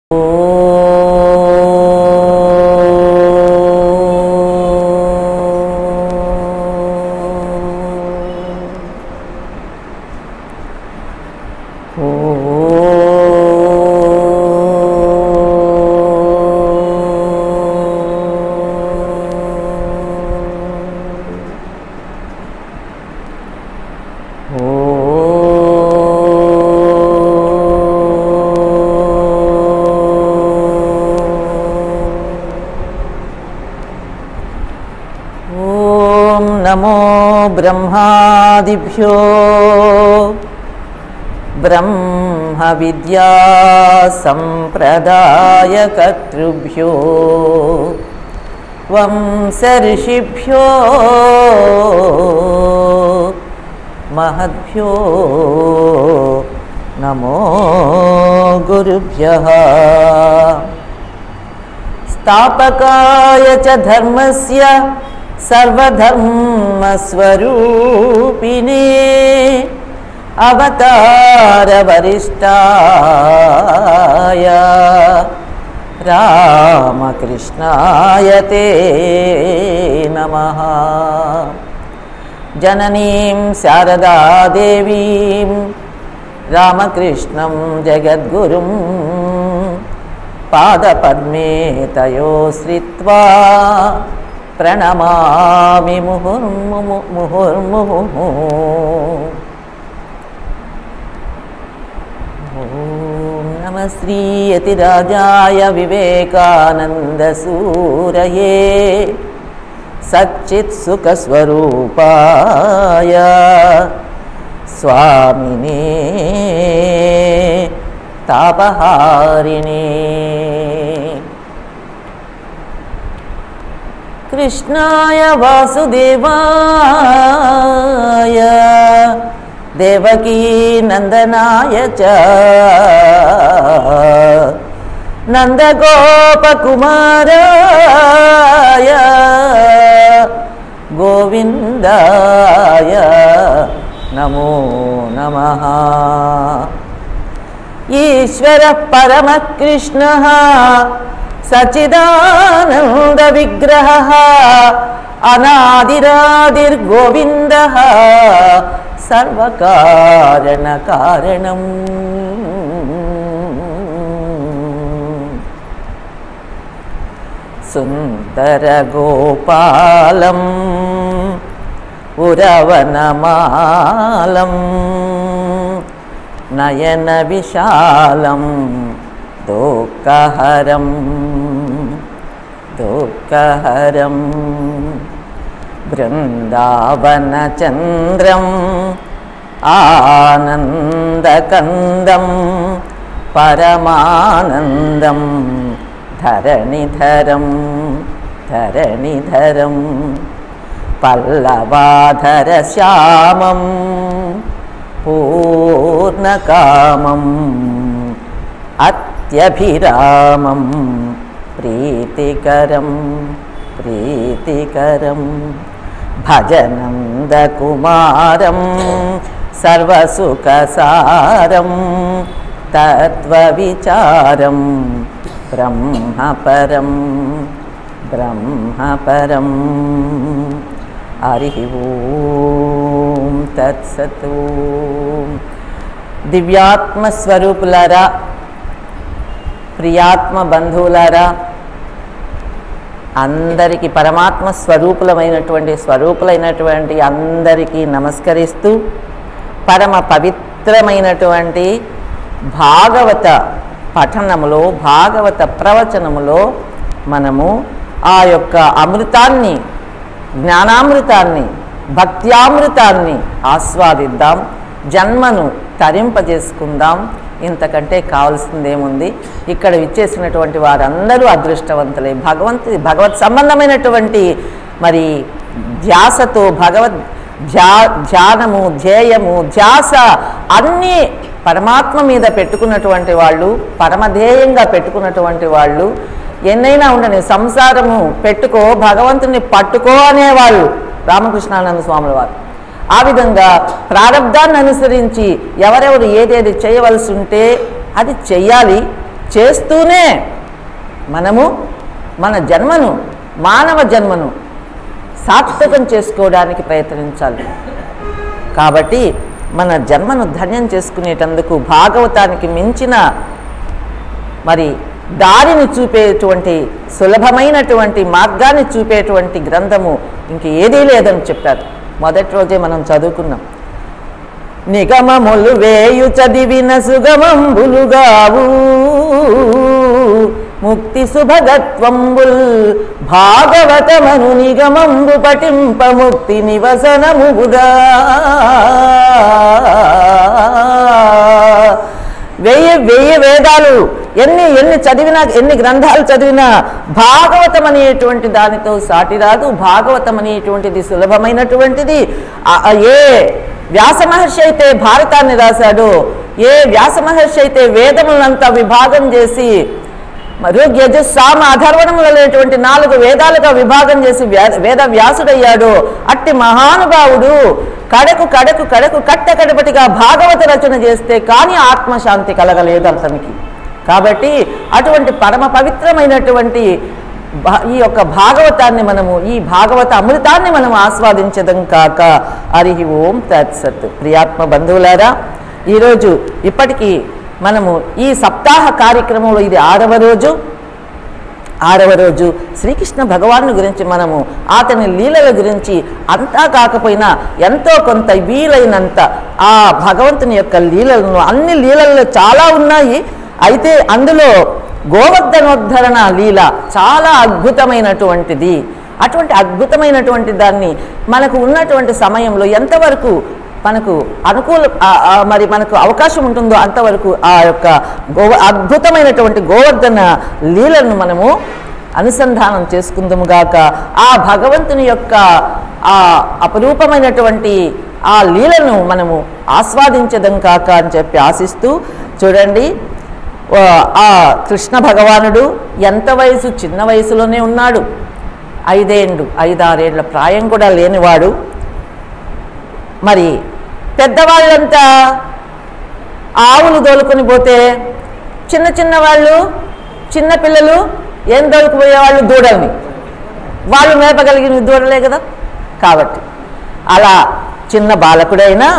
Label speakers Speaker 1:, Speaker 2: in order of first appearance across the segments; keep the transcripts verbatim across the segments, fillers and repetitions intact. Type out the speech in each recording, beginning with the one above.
Speaker 1: नमो ब्रह्मादिभ्यो ब्रह्म विद्या संप्रदायकर्तृभ्यो वंश ऋषिभ्यो महद्भ्यो नमो गुरुभ्यः स्थापकाय च धर्मस्य सर्वधर्मस्वरूपिणे अवतार वरिष्ठाय रामकृष्णाय ते नमः। जननीं शारदा देवीं रामकृष्णं जगद्गुरुं पादपद्मे तयो श्रित्वा प्रणमामि मुहुर्मुहुः मुहुर्मुहुः। ॐ नमः श्री यतिराजाय विवेकानन्दसूरये सच्चित्सुखस्वरूपाय स्वामिने तापहारिणे कृष्णाय वासुदेवाय देवकी नंदनाय च नंदगोपकुमाराय गोविंदाय नमो नमः। ईश्वरः परमः कृष्णः सच्चिदानंद विग्रहः अनादिरादिर्गोविन्दः सर्वकारण कारणम्। सुंदर गोपालम् उरवनमालम् नयन विशालम् दुःखहरं दुःखहरं बृन्दावनचन्द्रम् आनन्दकन्दं परमानन्दं धरणिधरं धरणिधरं पल्लवाधरश्यामं पूर्णकामम् अत्यभिरामं प्रीतिकरं प्रीतिकरं भजनन्दकुमारं सर्वसुखसारं तत्त्वविचारं ब्रह्मपरं ब्रह्मपरं। हरिः ओं तत्सत्। दिव्यात्मस्वरूपुलारा ప్రియాత్మ బంధువులారా, అందరికీ పరమాత్మ స్వరూపులమైనటువంటి స్వరూపులైనటువంటి అందరికీ నమస్కరిస్తూ పరమ పవిత్రమైనటువంటి భాగవత పఠనములో భాగవత ప్రవచనములో మనము ఆ యొక్క అమృతాన్ని, జ్ఞానామృతాన్ని, భక్త్యామృతాన్ని ఆస్వాదిద్దాం, జన్మను తరింపజేసుకుందాం. ఇంతకంటే కావాల్సిందేముంది? ఇక్కడ విచ్చేసినటువంటి వారందరూ అదృష్టవంతులే. భగవంతు భగవత్ సంబంధమైనటువంటి మరి ధ్యాసతో భగవద్ ధ్యా ధ్యానము ధ్యేయము ధ్యాస అన్నీ పరమాత్మ మీద పెట్టుకున్నటువంటి వాళ్ళు, పరమధ్యేయంగా పెట్టుకున్నటువంటి వాళ్ళు, ఎన్నైనా ఉండని సంసారము పెట్టుకో భగవంతుని పట్టుకో అనేవాళ్ళు రామకృష్ణానంద స్వాముల వారు. ఆ విధంగా ప్రారబ్ధాన్ని అనుసరించి ఎవరెవరు ఏదేది చేయవలసి ఉంటే అది చెయ్యాలి. చేస్తూనే మనము మన జన్మను మానవ జన్మను సార్థకం చేసుకోవడానికి ప్రయత్నించాలి. కాబట్టి మన జన్మను ధన్యం చేసుకునేటందుకు భాగవతానికి మించిన మరి దారిని చూపేటువంటి సులభమైనటువంటి మార్గాన్ని చూపేటువంటి గ్రంథము ఇంక ఏదీ లేదని చెప్పారు. మొదటి రోజే మనం చదువుకున్నాం. నిగమములు వేయు చదివిన సుగమంబులుగావు ముక్తి శుభగత్వంబుల్ భాగవతమను నిగమంబు పఠింప ముక్తి నివసనముగుదా. వెయ్యి వెయ్యి వేదాలు ఎన్ని ఎన్ని చదివినా ఎన్ని గ్రంథాలు చదివినా భాగవతం అనేటువంటి దానితో సాటి రాదు. భాగవతం అనేటువంటిది సులభమైనటువంటిది. ఏ వ్యాస మహర్షి అయితే భారతాన్ని రాశాడో, ఏ వ్యాస మహర్షి అయితే వేదములంతా విభాగం చేసి ఋగ్ యజుః సామ అథర్వణములనేటువంటి నాలుగు వేదాలుగా విభాగం చేసి వేద వ్యాసుడయ్యాడో అట్టి మహానుభావుడు కడకు కడకు కడకు కట్ట కడపటిగా భాగవత రచన చేస్తే కానీ ఆత్మశాంతి కలగలేదు అతనికి. కాబట్టి అటువంటి పరమ పవిత్రమైనటువంటి ఈ యొక్క భాగవతాన్ని మనము ఈ భాగవత అమృతాన్ని మనం ఆస్వాదించడం కాక. హరి ఓం తత్సత్. ప్రియాత్మ బంధువులారా, ఈరోజు ఇప్పటికీ మనము ఈ సప్తాహ కార్యక్రమంలో ఇది ఆరవ రోజు. ఆరవ రోజు శ్రీకృష్ణ భగవాను గురించి మనము అతని లీలల గురించి అంతా కాకపోయినా ఎంతో కొంత వీలైనంత ఆ భగవంతుని యొక్క లీలలను, అన్ని లీలల్లో చాలా ఉన్నాయి. అయితే అందులో గోవర్ధనోద్ధరణ లీల చాలా అద్భుతమైనటువంటిది. అటువంటి అద్భుతమైనటువంటి దాన్ని మనకు ఉన్నటువంటి సమయంలో ఎంతవరకు మనకు అనుకూల మరి మనకు అవకాశం ఉంటుందో అంతవరకు ఆ యొక్క గో అద్భుతమైనటువంటి గోవర్ధన లీలను మనము అనుసంధానం చేసుకుందాముగాక. ఆ భగవంతుని యొక్క ఆ అపరూపమైనటువంటి ఆ లీలను మనము ఆస్వాదించడం కాక అని చెప్పి ఆశిస్తూ, చూడండి ఆ కృష్ణ భగవానుడు ఎంత వయసు, చిన్న వయసులోనే ఉన్నాడు. ఐదేండు ఐదారేళ్ల ప్రాయం కూడా లేనివాడు. మరి పెద్దవాళ్ళంతా ఆవులు దోలుకొని పోతే చిన్న చిన్న వాళ్ళు చిన్న పిల్లలు ఏం దోలుకుపోయేవాళ్ళు? దూడల్ని. వాళ్ళు మేపగలిగిన దూడలే కదా. కాబట్టి అలా చిన్న బాలకుడైనా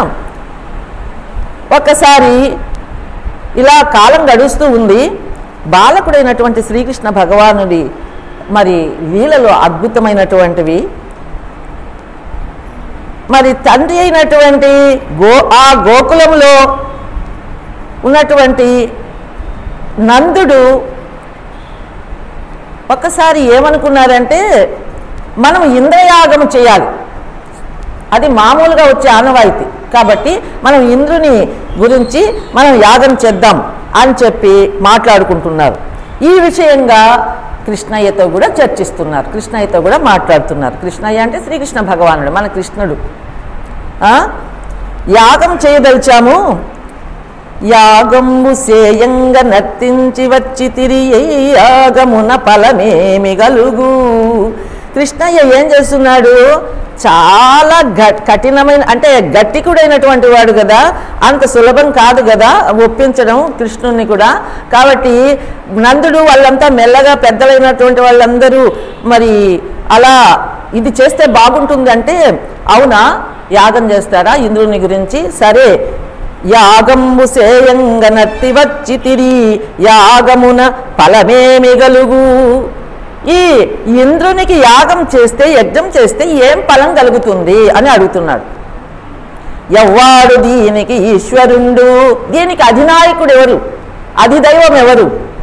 Speaker 1: ఒక్కసారి ఇలా కాలం గడుస్తూ ఉంది. బాలకుడైనటువంటి శ్రీకృష్ణ భగవానుడి మరి లీలలో అద్భుతమైనటువంటివి. మరి తండ్రి అయినటువంటి గో ఆ గోకులంలో ఉన్నటువంటి నందుడు ఒక్కసారి ఏమనుకున్నారంటే, మనం ఇంద్రయాగం చేయాలి, అది మామూలుగా వచ్చే ఆనవాయితీ కాబట్టి మనం ఇంద్రుని గురించి మనం యాగం చేద్దాం అని చెప్పి మాట్లాడుకుంటున్నారు. ఈ విషయంగా కృష్ణయ్యతో కూడా చర్చిస్తున్నారు, కృష్ణయ్యతో కూడా మాట్లాడుతున్నారు. కృష్ణయ్య అంటే శ్రీకృష్ణ భగవానుడు, మన కృష్ణుడు. యాగం చేయదలిచాము, యాగము సేయంగ నర్తించి వచ్చి తిరిగి యాగమున ఫలమేమి గలుగు. కృష్ణయ్య ఏం చేస్తున్నాడు? చాలా కఠినమైన అంటే గట్టికుడైనటువంటి వాడు కదా, అంత సులభం కాదు కదా ఒప్పించడం కృష్ణుని కూడా. కాబట్టి నందుడు వాళ్ళంతా మెల్లగా పెద్దలైనటువంటి వాళ్ళందరూ మరి అలా ఇది చేస్తే బాగుంటుంది అంటే, అవునా యాగం చేస్తారా ఇంద్రుని గురించి? సరే, యాగంబు సేయంగ నత్తి వచ్చి తిరి యాగమున ఫలమేమి గలుగు. ఈ ఇంద్రునికి యాగం చేస్తే యజ్ఞం చేస్తే ఏం ఫలం కలుగుతుంది అని అడుగుతున్నాడు. ఎవ్వాడు దీనికి ఈశ్వరుండు, దీనికి అధినాయకుడు ఎవరు, అధిదైవం ఎవరు,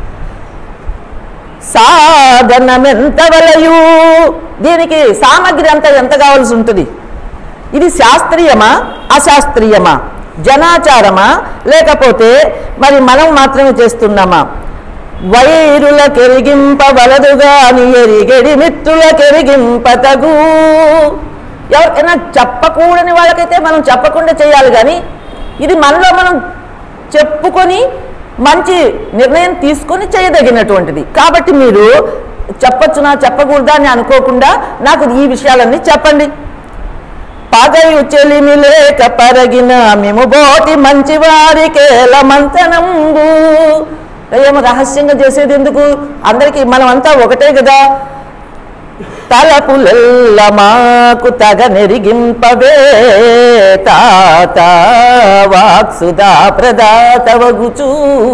Speaker 1: సాధనమెంత వలయు, దీనికి సామగ్రి అంతా ఎంత కావాల్సి ఉంటుంది, ఇది శాస్త్రీయమా అశాస్త్రీయమా, జనాచారమా లేకపోతే మరి మనం మాత్రమే చేస్తున్నామా? వైరుల కెరిగింప వలదుగాని ఎరిగడి మిత్రుల కెరిగింపతగు. ఎవరికైనా చెప్పకూడని వాళ్ళకైతే మనం చెప్పకుండా చేయాలి, కానీ ఇది మనలో మనం చెప్పుకొని మంచి నిర్ణయం తీసుకొని చేయదగినటువంటిది. కాబట్టి మీరు చెప్పచ్చునా చెప్పకూడదా అని అనుకోకుండా నాకు ఈ విషయాలన్నీ చెప్పండి. పగయు చెలిమి లేక పరగిన మేము బోటి మంచివారికేల మంతనంబు. ఏమో రహస్యంగా చేసేది ఎందుకు, అందరికీ మనం అంతా ఒకటే కదా. తలపులెల్ల మాకు తగ నెరిగింపవే తాత వాక్సుదా ప్రదాతవగుచూ.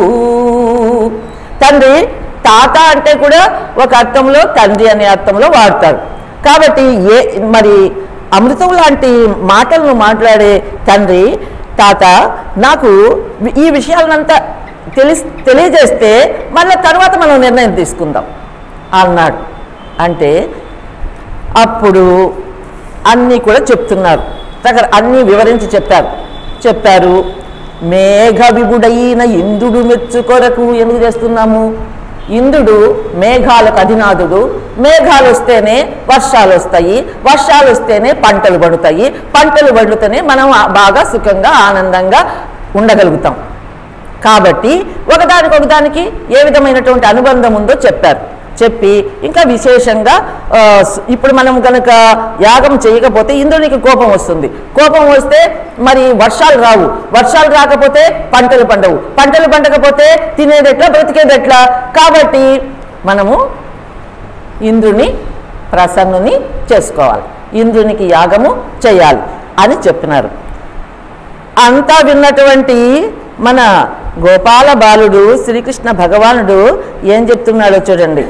Speaker 1: తండ్రి తాత అంటే కూడా ఒక అర్థంలో తండ్రి అనే అర్థంలో వాడతారు. కాబట్టి ఏ మరి అమృతం లాంటి మాటలను మాట్లాడే తండ్రి తాత నాకు ఈ విషయాలనంతా తెలి తెలియజేస్తే మళ్ళీ తర్వాత మనం నిర్ణయం తీసుకుందాం అన్నాడు. అంటే అప్పుడు అన్నీ కూడా చెప్తున్నారు, దగ్గర అన్నీ వివరించి చెప్పారు చెప్పారు మేఘ విభుడైన ఇంద్రుడు మెచ్చు కొరకు ఎందుకు చేస్తున్నాము? ఇంద్రుడు మేఘాలకు అధినాథుడు. మేఘాలు వస్తేనే వర్షాలు వస్తాయి, వర్షాలు వస్తేనే పంటలు పండుతాయి, పంటలు పండుతూనే మనం బాగా సుఖంగా ఆనందంగా ఉండగలుగుతాం. కాబట్టి ఒకదానికి ఒకదానికి ఏ విధమైనటువంటి అనుబంధం ఉందో చెప్పారు. చెప్పి ఇంకా విశేషంగా ఇప్పుడు మనం కనుక యాగం చేయకపోతే ఇంద్రునికి కోపం వస్తుంది. కోపం వస్తే మరి వర్షాలు రావు, వర్షాలు రాకపోతే పంటలు పండవు, పంటలు పండకపోతే తినేదెట్లా బ్రతికేదెట్లా. కాబట్టి మనము ఇంద్రుని ప్రసన్నుని చేసుకోవాలి, ఇంద్రునికి యాగము చేయాలి అని చెప్పినారు. అంతా విన్నటువంటి మన గోపాల బాలుడు శ్రీకృష్ణ భగవానుడు ఏం చెప్తున్నాడో చూడండి.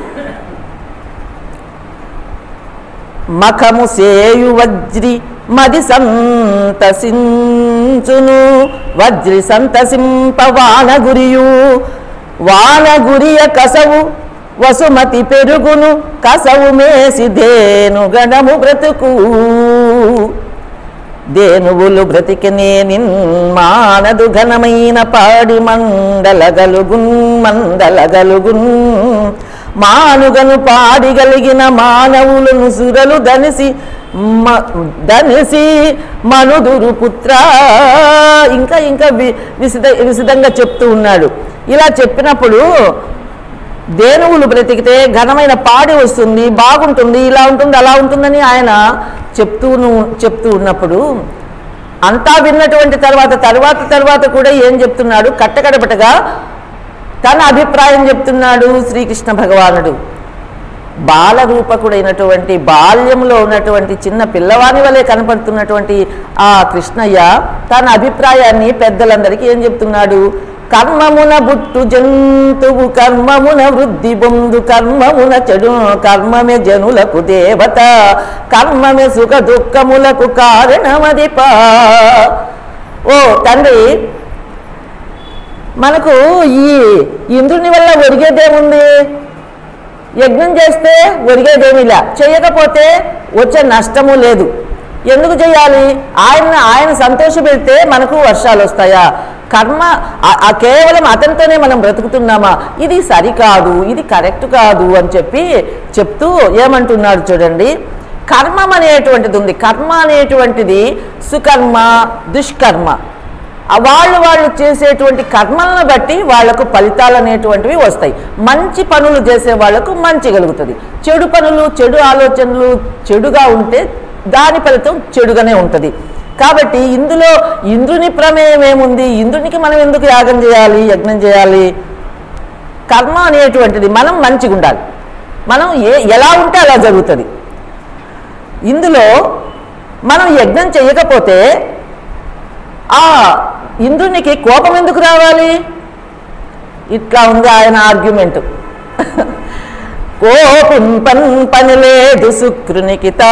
Speaker 1: మఖము సేయు వజ్రి మది సంతసించును వజ్రి సంతసింప వానగురియు వానగురియ కసవు వసుమతి పెరుగును కసవు మేసి ధేను గణము బ్రతుకు దేనువులు బ్రతికినే నిన్మానదు ఘనమైన పాడి మండలగలుగున్ మండలగలుగున్ మానుగను పాడిగలిగిన మానవులను సురలు దనిసి దనిసి మనుదురు పుత్ర. ఇంకా ఇంకా విసిద విసిదంగా చెప్తూ ఉన్నాడు. ఇలా చెప్పినప్పుడు దేనువులు బ్రతికితే ఘనమైన పాడి వస్తుంది, బాగుంటుంది, ఇలా ఉంటుంది అలా ఉంటుందని ఆయన చెప్తూ చెప్తూ ఉన్నప్పుడు అంతా విన్నటువంటి తర్వాత తర్వాత తర్వాత కూడా ఏం చెప్తున్నాడు? కట్టకడపటగా తన అభిప్రాయం చెప్తున్నాడు శ్రీకృష్ణ భగవానుడు. బాలరూపకుడైనటువంటి బాల్యంలో ఉన్నటువంటి చిన్న పిల్లవాని వలె కనపడుతున్నటువంటి ఆ కృష్ణయ్య తన అభిప్రాయాన్ని పెద్దలందరికీ ఏం చెప్తున్నాడు? కర్మమున బుట్టు జంతువు కర్మమున వృద్ధి బొందు కర్మమున చెడు కర్మమే జనులకు దేవత కర్మమే సుఖ దుఃఖములకు కారణమదిపా. ఓ తండ్రి, మనకు ఈ ఇంద్రుని వల్ల ఒరిగేదేముంది? యజ్ఞం చేస్తే ఒరిగేదేమిలా, చేయకపోతే వచ్చే నష్టము లేదు. ఎందుకు చేయాలి? ఆయన ఆయన సంతోషపెడితే మనకు వర్షాలు వస్తాయా? కర్మ కేవలం అతనితోనే మనం బ్రతుకుతున్నామా? ఇది సరికాదు, ఇది కరెక్ట్ కాదు అని చెప్పి చెప్తూ ఏమంటున్నాడు చూడండి. కర్మం అనేటువంటిది ఉంది. కర్మ అనేటువంటిది సుకర్మ దుష్కర్మ. వాళ్ళు వాళ్ళు చేసేటువంటి కర్మలను బట్టి వాళ్లకు ఫలితాలు అనేటువంటివి వస్తాయి. మంచి పనులు చేసే వాళ్లకు మంచి కలుగుతుంది. చెడు పనులు చెడు ఆలోచనలు చెడుగా ఉంటే దాని ఫలితం చెడుగానే ఉంటుంది. కాబట్టి ఇందులో ఇంద్రుని ప్రమేయం ఏముంది? ఇంద్రునికి మనం ఎందుకు యాగం చేయాలి, యజ్ఞం చేయాలి? కర్మ అనేటువంటిది మనం మంచిగా ఉండాలి, మనం ఏ ఎలా ఉంటే అలా జరుగుతుంది. ఇందులో మనం యజ్ఞం చేయకపోతే ఆ ఇంద్రునికి కోపం ఎందుకు రావాలి? ఇట్లా ఉంది ఆయన ఆర్గ్యుమెంట్. కోపింపన్ పని లేదు శుక్రునికితా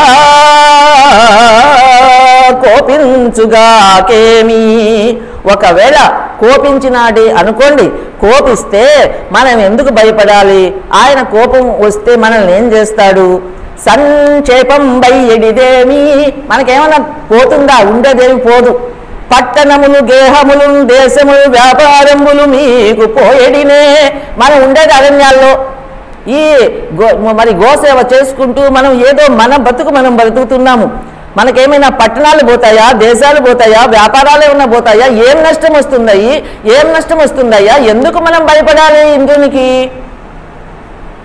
Speaker 1: కోపించుగాకేమి. ఒకవేళ కోపించినాడే అనుకోండి, కోపిస్తే మనం ఎందుకు భయపడాలి? ఆయన కోపం వస్తే మనల్ని ఏం చేస్తాడు? సంక్షేపం బయ్యడిదేమి, మనకేమన్నా పోతుందా? ఉండేదేమి పోదు. పట్టణములు గేహములు దేశములు వ్యాపారములు మీకు పోయేడినే. మనం ఉండేది అరణ్యాల్లో ఈ గో మరి గోసేవ చేసుకుంటూ మనం ఏదో మన బతుకు మనం బతుకుతున్నాము. మనకేమైనా పట్టణాలు పోతాయా, దేశాలు పోతాయా, వ్యాపారాలు ఏమైనా పోతాయా? ఏం నష్టం వస్తుందయ్యి? ఏం నష్టం వస్తుందయ్యా? ఎందుకు మనం భయపడాలి ఇంద్రునికి?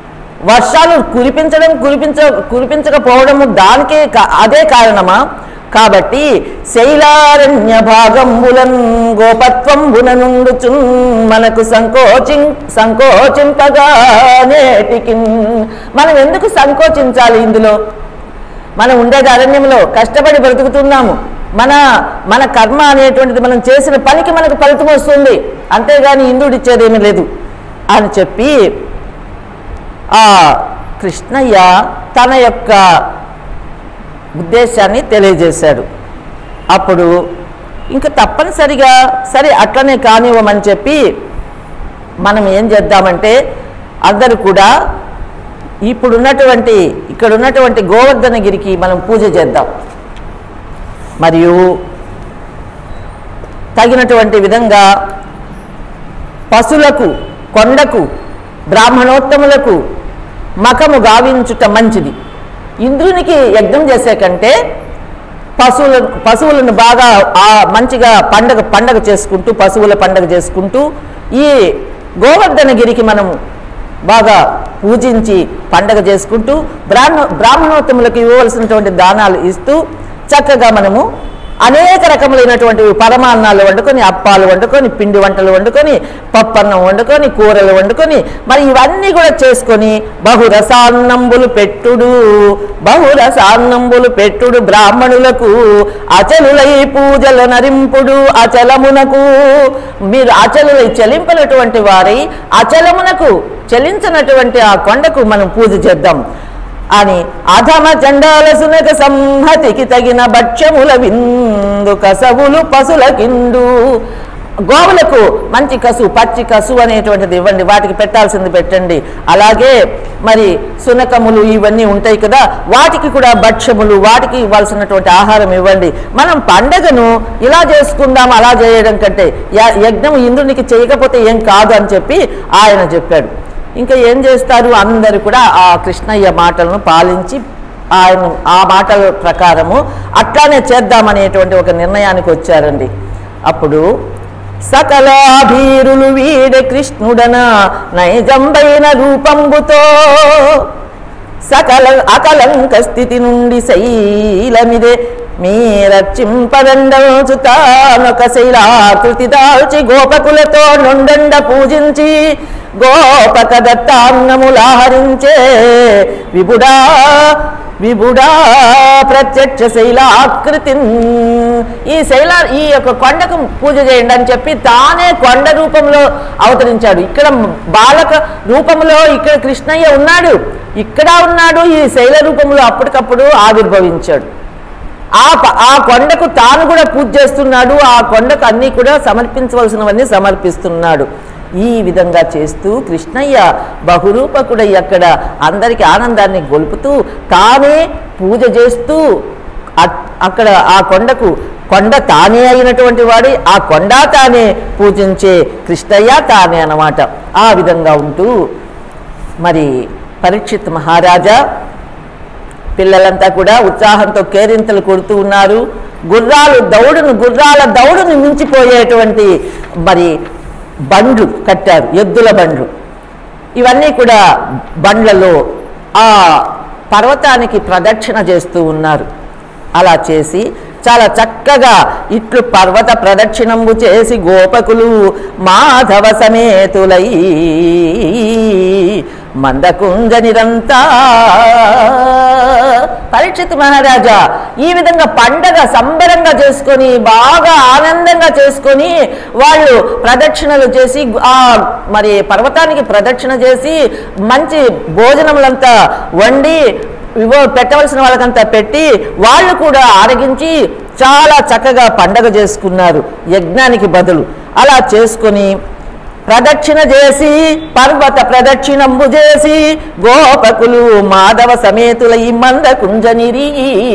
Speaker 1: వర్షాలు కురిపించడం కురిపించ కురిపించకపోవడము దానికే అదే కారణమా? కాబట్టి శైలారణ్య భాగంబులన్ గోపత్వంబుననుండుచున్ మనకు సంకోచి సంకోచింపగా నేటికి. మనం ఎందుకు సంకోచించాలి? ఇందులో మనం ఉండేది అరణ్యంలో, కష్టపడి బ్రతుకుతున్నాము. మన మన కర్మ అనేటువంటిది మనం చేసిన పనికి మనకు ఫలితం వస్తుంది, అంతేగాని ఇంద్రుడు ఇచ్చేదేమీ లేదు అని చెప్పి ఆ కృష్ణయ్య తన యొక్క ఉద్దేశాన్ని తెలియజేశాడు. అప్పుడు ఇంకా తప్పనిసరిగా సరే అట్లనే కానివ్వమని చెప్పి మనం ఏం చేద్దామంటే అందరూ కూడా ఇప్పుడున్నటువంటి ఇక్కడ ఉన్నటువంటి గోవర్ధనగిరికి మనం పూజ చేద్దాం. మరియు తగినటువంటి విధంగా పశులకు, కొండకు, బ్రాహ్మణోత్తములకు మకము గావించుట మంచిది. ఇంద్రునికి యజ్ఞం చేసే కంటే పశువుల పశువులను బాగా ఆ మంచిగా పండగ పండగ చేసుకుంటూ పశువుల పండగ చేసుకుంటూ ఈ గోవర్ధనగిరికి మనం బాగా పూజించి పండగ చేసుకుంటూ బ్రాహ్మ బ్రాహ్మణోత్తములకు ఇవ్వవలసినటువంటి దానాలు ఇస్తూ చక్కగా మనము అనేక రకములైనటువంటి పరమాన్నాలు వండుకొని, అప్పాలు వండుకొని, పిండి వంటలు వండుకొని, పప్పన్నం వండుకొని, కూరలు వండుకొని, మరి ఇవన్నీ కూడా చేసుకొని బహురసాన్నంబులు పెట్టుడు బహురసాన్నంబులు పెట్టుడు బ్రాహ్మణులకు అచలులై పూజలు నరింపుడు అచలమునకు. మీరు అచలులై చెలింపినటువంటి వారై అచలమునకు చెలించినటువంటి ఆ కొండకు మనం పూజ చేద్దాం అని అధమ చండాల సునక సంహతికి తగిన భక్ష్యముల విందు కసవులు పశుల కిండు. గోవులకు మంచి కసు, పచ్చి కసు అనేటువంటిది ఇవ్వండి, వాటికి పెట్టాల్సింది పెట్టండి. అలాగే మరి సునకములు ఇవన్నీ ఉంటాయి కదా, వాటికి కూడా భక్ష్యములు, వాటికి ఇవ్వాల్సినటువంటి ఆహారం ఇవ్వండి. మనం పండగను ఇలా చేసుకుందాం, అలా చేయడం కంటే యజ్ఞం ఇంద్రునికి చేయకపోతే ఏం కాదు అని చెప్పి ఆయన చెప్పాడు. ఇంకా ఏం చేస్తారు, అందరూ కూడా ఆ కృష్ణయ్య మాటలను పాలించి ఆయన ఆ మాటల ప్రకారము అట్లానే చేద్దామనేటువంటి ఒక నిర్ణయానికి వచ్చారండి. అప్పుడు సకలాభీరులు వీడ కృష్ణుడన నైజంబైన రూపంబుతో సకల అకలంక స్థితి నుండి శైలమిదే మీరచింపదండచుతానొక శైలాకృతి దాల్చి గోపకులతో నుండండ పూజించి గోపక దత్తాన్నములాహరించే విబుడా విబుడా ప్రత్యక్ష శైలాకృతి. ఈ శైల ఈ యొక్క కొండకు పూజ చేయండి అని చెప్పి తానే కొండ రూపంలో అవతరించాడు. ఇక్కడ బాలక రూపంలో ఇక్కడ కృష్ణయ్య ఉన్నాడు, ఇక్కడ ఉన్నాడు, ఈ శైల రూపంలో అప్పటికప్పుడు ఆవిర్భవించాడు. ఆ ఆ కొండకు తాను కూడా పూజ చేస్తున్నాడు, ఆ కొండకు అన్నీ కూడా సమర్పించవలసినవన్నీ సమర్పిస్తున్నాడు. ఈ విధంగా చేస్తూ కృష్ణయ్య బహురూపకుడై అక్కడ అందరికీ ఆనందాన్ని గొలుపుతూ తానే పూజ చేస్తూ అక్కడ ఆ కొండకు కొండ తానే అయినటువంటి వాడి ఆ కొండ తానే పూజించే కృష్ణయ్య తానే అన్నమాట. ఆ విధంగా ఉంటూ మరి పరీక్షిత్ మహారాజా పిల్లలంతా కూడా ఉత్సాహంతో కేరింతలు కొడుతూ ఉన్నారు. గుర్రాలు దౌడును గుర్రాల దౌడును మించిపోయేటువంటి మరి బండ్లు కట్టారు, ఎద్దుల బండ్లు. ఇవన్నీ కూడా బండ్లలో ఆ పర్వతానికి ప్రదక్షిణ చేస్తూ ఉన్నారు. అలా చేసి చాలా చక్కగా ఇట్లు పర్వత ప్రదక్షిణంబు చేసి గోపకులు మాధవ సమేతులై మందకుంజ నిరంతా. పరీక్షిత్ మహారాజా ఈ విధంగా పండగ సంబరంగా చేసుకొని బాగా ఆనందంగా చేసుకొని వాళ్ళు ప్రదక్షిణలు చేసి ఆ మరి పర్వతానికి ప్రదక్షిణ చేసి మంచి భోజనములంతా వండి ఇవో పెట్టవలసిన వాళ్ళకంతా పెట్టి వాళ్ళు కూడా ఆరగించి చాలా చక్కగా పండగ చేసుకున్నారు యజ్ఞానికి బదులు. అలా చేసుకొని ప్రదక్షిణ చేసి పర్వత ప్రదక్షిణంబు చేసి గోపకులు మాధవ సమేతుల ఈ మంద కుంజనిరి.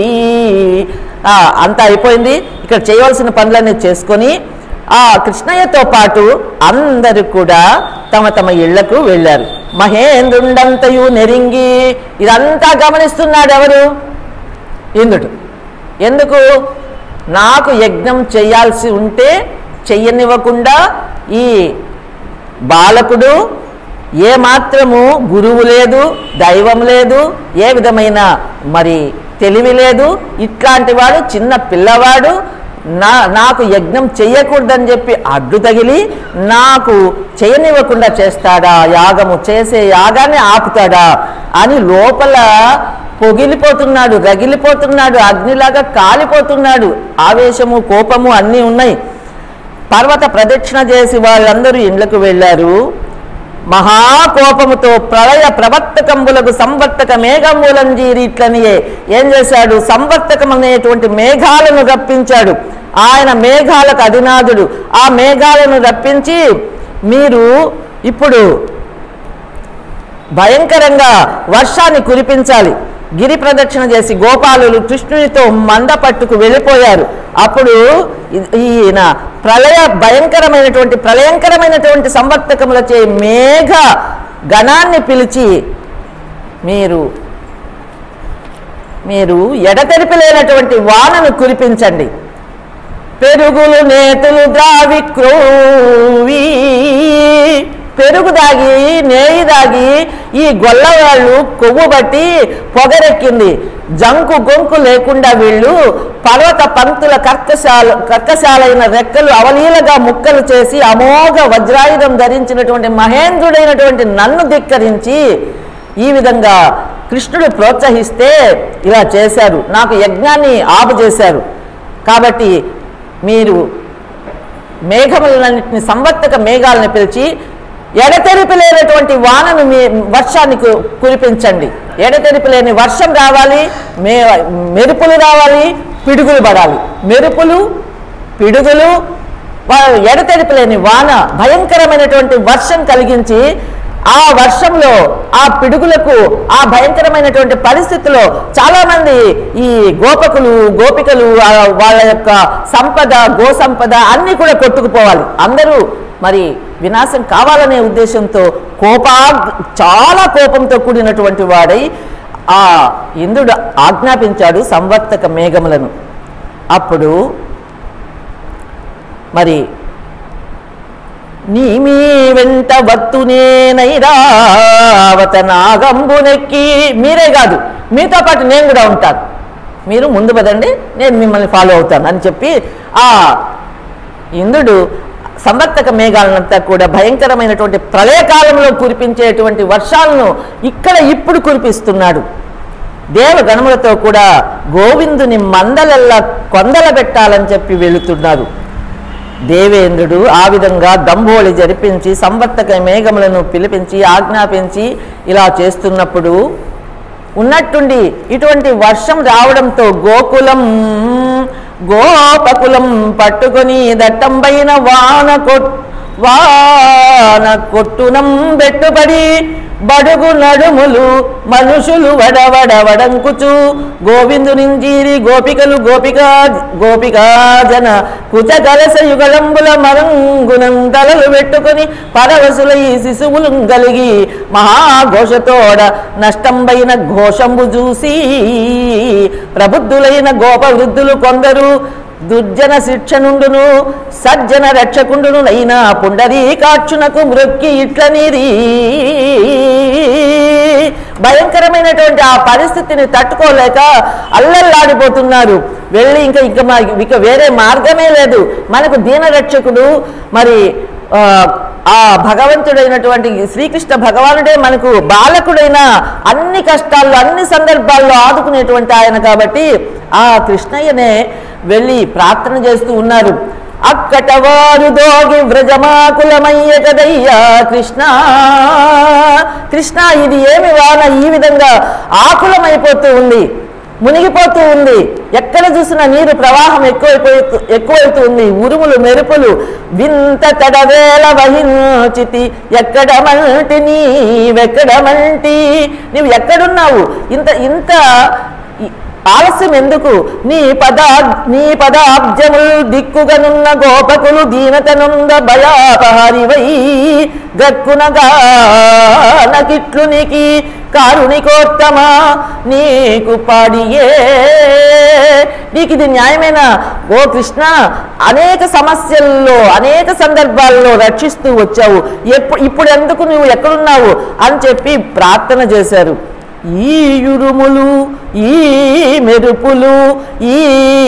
Speaker 1: అంతా అయిపోయింది. ఇక్కడ చేయవలసిన పనులన్నీ చేసుకొని ఆ కృష్ణయ్యతో పాటు అందరూ కూడా తమ తమ ఇళ్లకు వెళ్ళారు. మహేంద్రుండంతయు నెరింగి ఇదంతా గమనిస్తున్నాడు ఎవరు? ఇంద్రుడు. ఎందుకు? నాకు యజ్ఞం చేయాల్సి ఉంటే చెయ్యనివ్వకుండా ఈ బాలకుడు ఏమాత్రము గురువు లేదు, దైవం లేదు, ఏ విధమైన మరి తెలివి లేదు, ఇట్లాంటి వాడు చిన్న పిల్లవాడు, నా నాకు యజ్ఞం చెయ్యకూడదని చెప్పి అడ్డు తగిలి నాకు చేయనివ్వకుండా చేస్తాడా, యాగము చేసే యాగాన్ని ఆపుతాడా అని లోపల పొగిలిపోతున్నాడు, రగిలిపోతున్నాడు, అగ్నిలాగా కాలిపోతున్నాడు. ఆవేశము కోపము అన్నీ ఉన్నాయి. పర్వత ప్రదక్షిణ చేసి వాళ్ళందరూ ఇండ్లకు వెళ్ళారు. మహాకోపముతో ప్రళయ ప్రవర్తకంబులకు సంవర్తక మేఘమూలంజీరి ఇట్లనియే ఏం చేశాడు, సంవర్తకం అనేటువంటి మేఘాలను రప్పించాడు. ఆయన మేఘాలకు అధినాథుడు. ఆ మేఘాలను రప్పించి మీరు ఇప్పుడు భయంకరంగా వర్షాన్ని కురిపించాలి. గిరి ప్రదక్షిణ చేసి గోపాలులు కృష్ణునితో మంద పట్టుకు వెళ్ళిపోయారు. అప్పుడు ఈయన ప్రళయ భయంకరమైనటువంటి ప్రళయంకరమైనటువంటి సంవర్తకములచే మేఘ గణాన్ని పిలిచి మీరు మీరు ఎడతెరిపిలేనటువంటి వానను కురిపించండి. పెరుగులు నేతులు ద్రావి క్రోవి, పెరుగు దాగి నేయి దాగి ఈ గొల్లవాళ్ళు కొవ్వు బట్టి పొగరెక్కింది. జంకు గొంకు లేకుండా వీళ్ళు పర్వత పంక్తుల కర్కశాల కర్కశాలైన రెక్కలు అవలీలగా ముక్కలు చేసి అమోఘ వజ్రాయుధం ధరించినటువంటి మహేంద్రుడైనటువంటి నన్ను ధిక్కరించి ఈ విధంగా కృష్ణుడు ప్రోత్సహిస్తే ఇలా చేశారు, నాకు యజ్ఞాన్ని ఆపు చేశారు. కాబట్టి మీరు మేఘములన్నింటినీ సంవర్తక మేఘాలను పిలిచి ఎడతెరిపి లేనటువంటి వానను మీ వర్షాన్ని కురిపించండి. ఎడతెరిపి లేని వర్షం రావాలి, మే మెరుపులు రావాలి, పిడుగులు పడాలి. మెరుపులు పిడుగులు ఎడతెరిపి లేని వాన భయంకరమైనటువంటి వర్షం కలిగించి ఆ వర్షంలో ఆ పిడుగులకు ఆ భయంకరమైనటువంటి పరిస్థితిలో చాలామంది ఈ గోపకులు గోపికలు వాళ్ళ యొక్క సంపద గో సంపద అన్నీ కూడా కొట్టుకుపోవాలి. అందరూ మరి వినాశం కావాలనే ఉద్దేశంతో కోపా చాలా కోపంతో కూడినటువంటి వాడై ఆ ఇంద్రుడు ఆజ్ఞాపించాడు సంవర్తక మేఘములను. అప్పుడు మరి నీ మీ వెంట వత్తునేనైరావత నాగంబునెక్కి, మీరే కాదు మీతో పాటు నేను కూడా ఉంటాను, మీరు ముందు పదండి నేను మిమ్మల్ని ఫాలో అవుతాను అని చెప్పి ఆ ఇంద్రుడు సంవర్తక మేఘాలనంతా కూడా భయంకరమైనటువంటి ప్రళయకాలంలో కురిపించేటువంటి వర్షాలను ఇక్కడ ఇప్పుడు కురిపిస్తున్నాడు. దేవగణములతో కూడా గోవిందుని మందలెల్లా కొందల పెట్టాలని చెప్పి వెళుతున్నారు. దేవేంద్రుడు ఆ విధంగా దంభోళి జరిపించి సంవర్తక మేఘములను పిలిపించి ఆజ్ఞాపించి ఇలా చేస్తున్నప్పుడు ఉన్నట్టుండి ఇటువంటి వర్షం రావడంతో గోకులం గోపకులం పట్టుకొని దట్టంబైన వాన కొట్ వాన కొట్టునం బెట్టుబడి బడుగు నడుములు మనుషులు వడవడ వడంకుచు గోవిందునింజీరి గోపికలు గోపికా గోపికా జన కుచ కలస యుగళంబుల మరంగునం తలలు పెట్టుకొని పరవశులై శిశువులు కలిగి మహాఘోషతోడ నష్టంబైన ఘోషంబు చూసి ప్రబుద్ధులైన గోప వృద్ధులు కొందరు దుర్జన శిక్షనుండును సజ్జన రక్షకుండును నైనా పుండరీకాక్షునకు మృక్కి ఇట్లనిది. భయంకరమైనటువంటి ఆ పరిస్థితిని తట్టుకోలేక అల్లల్లాడిపోతున్నారు. వెళ్ళి ఇంకా ఇంకా ఇక వేరే మార్గమే లేదు, మనకు దీనరక్షకుడు మరి ఆ భగవంతుడైనటువంటి శ్రీకృష్ణ భగవానుడే మనకు బాలకుడైన అన్ని కష్టాల్లో అన్ని సందర్భాల్లో ఆదుకునేటువంటి ఆయన కాబట్టి ఆ కృష్ణయ్యనే వెళ్ళి ప్రార్థన చేస్తూ ఉన్నారు. అక్కట వారు దోగి వ్రజమాకులమయ్య కదయ్యా కృష్ణ కృష్ణ ఇది ఏమి వాన ఈ విధంగా ఆకులమైపోతూ ఉంది, మునిగిపోతూ ఉంది, ఎక్కడ చూసినా నీరు ప్రవాహం ఎక్కువైపోతూ ఎక్కువైతూ ఉంది, ఉరుములు మెరుపులు వింత తడవేల వహించితి ఎక్కడ మంటి నీవెక్కడ మంటి నీవు ఎక్కడున్నావు, ఇంత ఇంత ఆలస్యం ఎందుకు, నీ పదా నీ పదాబ్జములు దిక్కుగనున్న గోపకులు దీనతనుంద భయాపహారివై గక్కునగా నకిట్లు నీకి కారుణికోత్తమా నీకు పాడియే. నీకు ఇది న్యాయమేనా ఓ కృష్ణ, అనేక సమస్యల్లో అనేక సందర్భాల్లో రక్షిస్తూ వచ్చావు, ఎప్పుడు ఇప్పుడు ఎందుకు నువ్వు ఎక్కడున్నావు అని చెప్పి ప్రార్థన చేశారు. ఈ యురుములు ఈ మెరుపులు ఈ